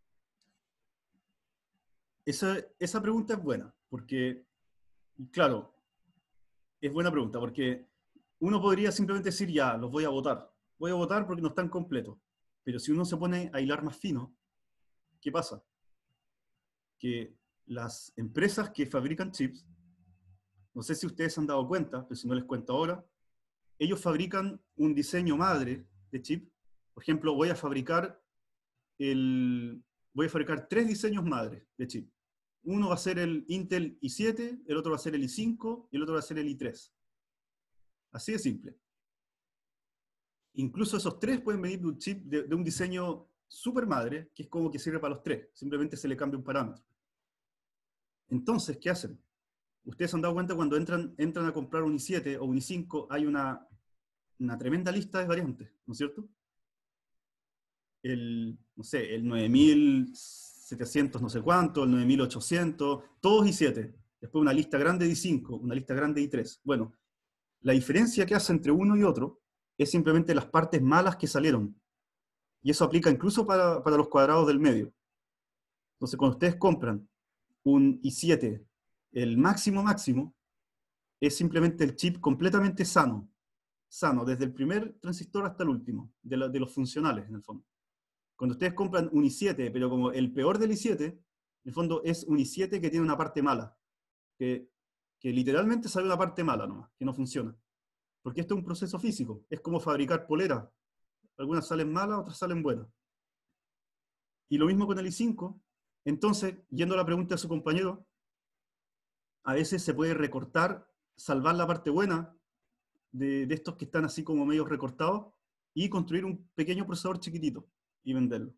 Esa, esa pregunta es buena, porque, claro, es buena pregunta, porque uno podría simplemente decir, ya, los voy a votar. Voy a votar porque no están completos. Pero si uno se pone a hilar más fino, ¿qué pasa? Que las empresas que fabrican chips, no sé si ustedes se han dado cuenta, pero si no les cuento ahora, ellos fabrican un diseño madre de chip. Por ejemplo, voy a fabricar el, voy a fabricar tres diseños madres de chip. Uno va a ser el Intel i siete, el otro va a ser el i cinco y el otro va a ser el i tres. Así de simple. Incluso esos tres pueden venir de un chip de, de un diseño super madre, que es como que sirve para los tres. Simplemente se le cambia un parámetro. Entonces, ¿qué hacen? Ustedes se han dado cuenta cuando entran, entran a comprar un i siete o un i cinco, hay una, una tremenda lista de variantes, ¿no es cierto? El, no sé, el nueve mil setecientos no sé cuánto, el nueve mil ochocientos, todos i siete. Después una lista grande de i cinco, una lista grande de i tres. Bueno, la diferencia que hace entre uno y otro es simplemente las partes malas que salieron. Y eso aplica incluso para, para los cuadrados del medio. Entonces, cuando ustedes compran un i siete, el máximo máximo, es simplemente el chip completamente sano. Sano, desde el primer transistor hasta el último, de, la, de los funcionales, en el fondo. Cuando ustedes compran un i siete, pero como el peor del i siete, en el fondo es un i siete que tiene una parte mala. Que, que literalmente sale una parte mala nomás, que no funciona. Porque esto es un proceso físico. Es como fabricar poleras. Algunas salen malas, otras salen buenas. Y lo mismo con el i cinco. Entonces, yendo a la pregunta de su compañero, a veces se puede recortar, salvar la parte buena de, de estos que están así como medio recortados y construir un pequeño procesador chiquitito y venderlo.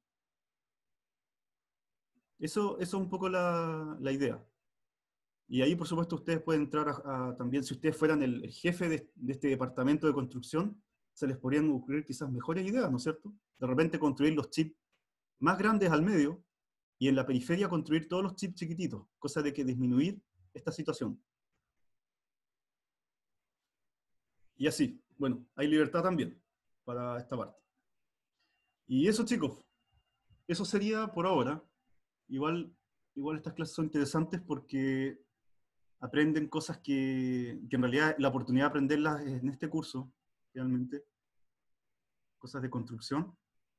Eso, eso es un poco la, la idea. Y ahí, por supuesto, ustedes pueden entrar a, a, también, si ustedes fueran el, el jefe de, de este departamento de construcción, se les podrían ocurrir quizás mejores ideas, ¿no es cierto? De repente construir los chips más grandes al medio y en la periferia construir todos los chips chiquititos, cosa de que disminuir esta situación. Y así, bueno, hay libertad también para esta parte. Y eso, chicos, eso sería por ahora. Igual, igual estas clases son interesantes porque aprenden cosas que, que en realidad la oportunidad de aprenderlas es en este curso, realmente. Cosas de construcción.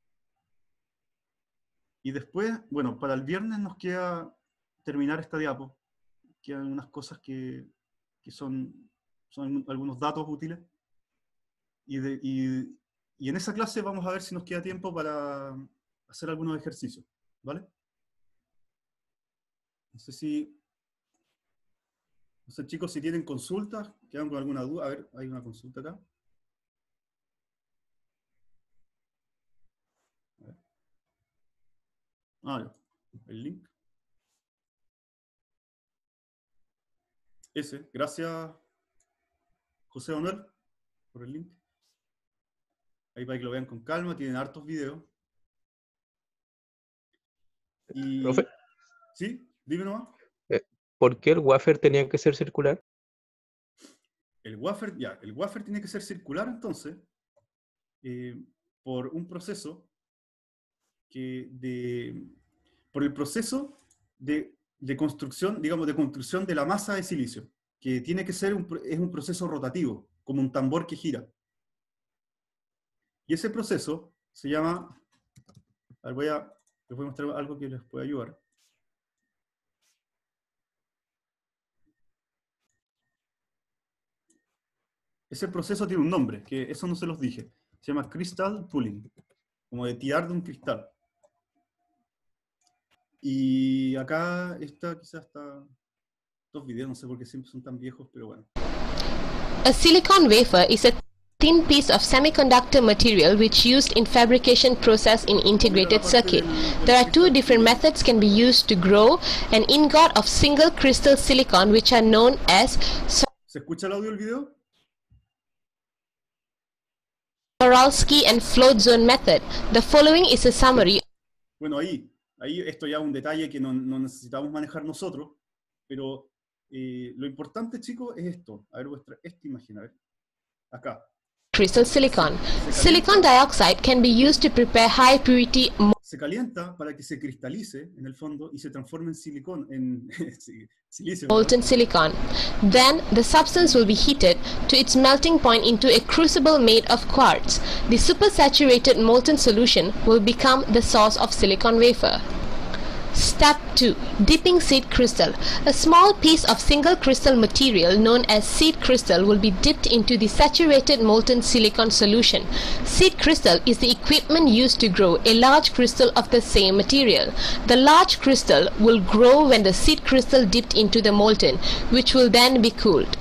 Y después, bueno, para el viernes nos queda terminar esta diapo. Quedan unas cosas que, que son, son algunos datos útiles. Y, de, y, y en esa clase vamos a ver si nos queda tiempo para hacer algunos ejercicios, ¿vale? No sé si, no sé chicos, si tienen consultas, quedan con alguna duda. A ver, hay una consulta acá. A ver. Ah, ya. El link. Ese, gracias. José Manuel, por el link. Ahí para que lo vean con calma, tienen hartos videos. Y... Profe, ¿Sí? Dime nomás. ¿por qué el wafer tenía que ser circular? El wafer, ya, el wafer tiene que ser circular entonces, eh, por un proceso que de, por el proceso de, de construcción, digamos, de construcción de la masa de silicio, que tiene que ser un, es un proceso rotativo, como un tambor que gira. Y ese proceso se llama, a ver, voy a, les voy a mostrar algo que les pueda ayudar. Ese proceso tiene un nombre, que eso no se los dije. Se llama crystal pulling, como de tirar de un cristal. Y acá está, quizás está, dos videos, no sé por qué siempre son tan viejos, pero bueno. A silicon wafer is a thin piece of semiconductor material which used in fabrication process in integrated circuit. There are two different methods can be used to grow an ingot of single crystal silicon which are known as ¿Se escucha el audio del video? Soralsky and float zone method. The following is a summary. Bueno, ahí, ahí esto ya es un detalle que no, no necesitamos manejar nosotros, pero eh, lo importante, chicos, es esto. A ver, vuestra, esta imagen, a ver. Acá. Crystal silicon. Silicon dioxide can be used to prepare high purity Se calienta para que se cristalice en el fondo y se transforme en silicón, en silicio. molten silicon. Then the substance will be heated to its melting point into a crucible made of quartz. The supersaturated molten solution will become the source of silicon wafer. Step two. Dipping seed crystal. A small piece of single crystal material known as seed crystal will be dipped into the saturated molten silicon solution. Seed crystal is the equipment used to grow a large crystal of the same material. The large crystal will grow when the seed crystal dipped into the molten, which will then be cooled.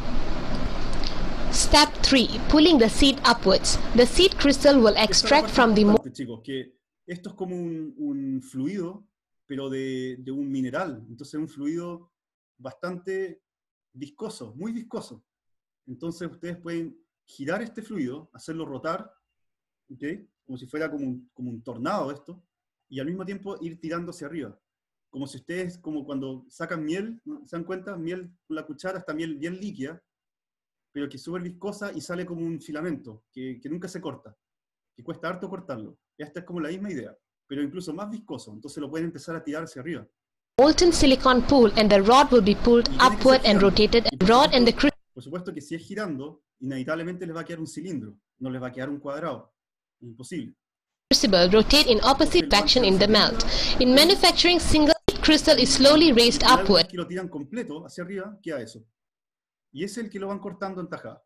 Step three. Pulling the seed upwards. The seed crystal will extract from the molten. Chicos, que esto es como un, un fluido, pero de, de un mineral. Entonces es un fluido bastante viscoso, muy viscoso. Entonces ustedes pueden girar este fluido, hacerlo rotar, ¿okay? Como si fuera como un, como un tornado esto, y al mismo tiempo ir tirando hacia arriba. Como si ustedes, como cuando sacan miel, ¿no? ¿Se dan cuenta? Miel con la cuchara, está miel bien líquida, pero que es súper viscosa y sale como un filamento, que, que nunca se corta, que cuesta harto cortarlo. Esta es como la misma idea, pero incluso más viscoso, entonces lo pueden empezar a tirar hacia arriba. Molten silicon pool and the rod will be pulled upward and rotated. Y por Rod supuesto- and the crystal Por supuesto que si es girando, inevitablemente les va a quedar un cilindro, no les va a quedar un cuadrado. Imposible. crucible rotate in opposite direction in the melt. In manufacturing, single crystal is slowly raised Una vez upward. que lo tiran completo hacia arriba, queda eso. Y es el que lo van cortando en tajada.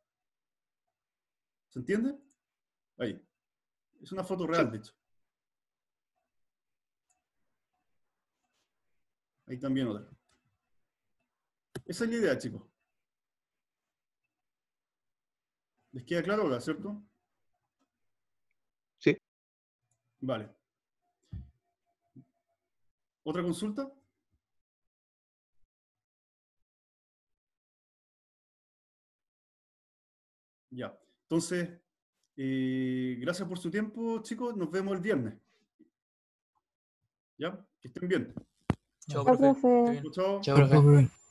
¿Se entiende? Ahí. Es una foto real, de hecho. Ahí también otra. Esa es la idea, chicos. ¿Les queda claro ahora, cierto? Sí. Vale. ¿Otra consulta? Ya. Entonces, eh, gracias por su tiempo, chicos. Nos vemos el viernes. ¿Ya? Que estén bien. Chao, Chao, profe. profe. Esté bien. Chao. Chao, profe.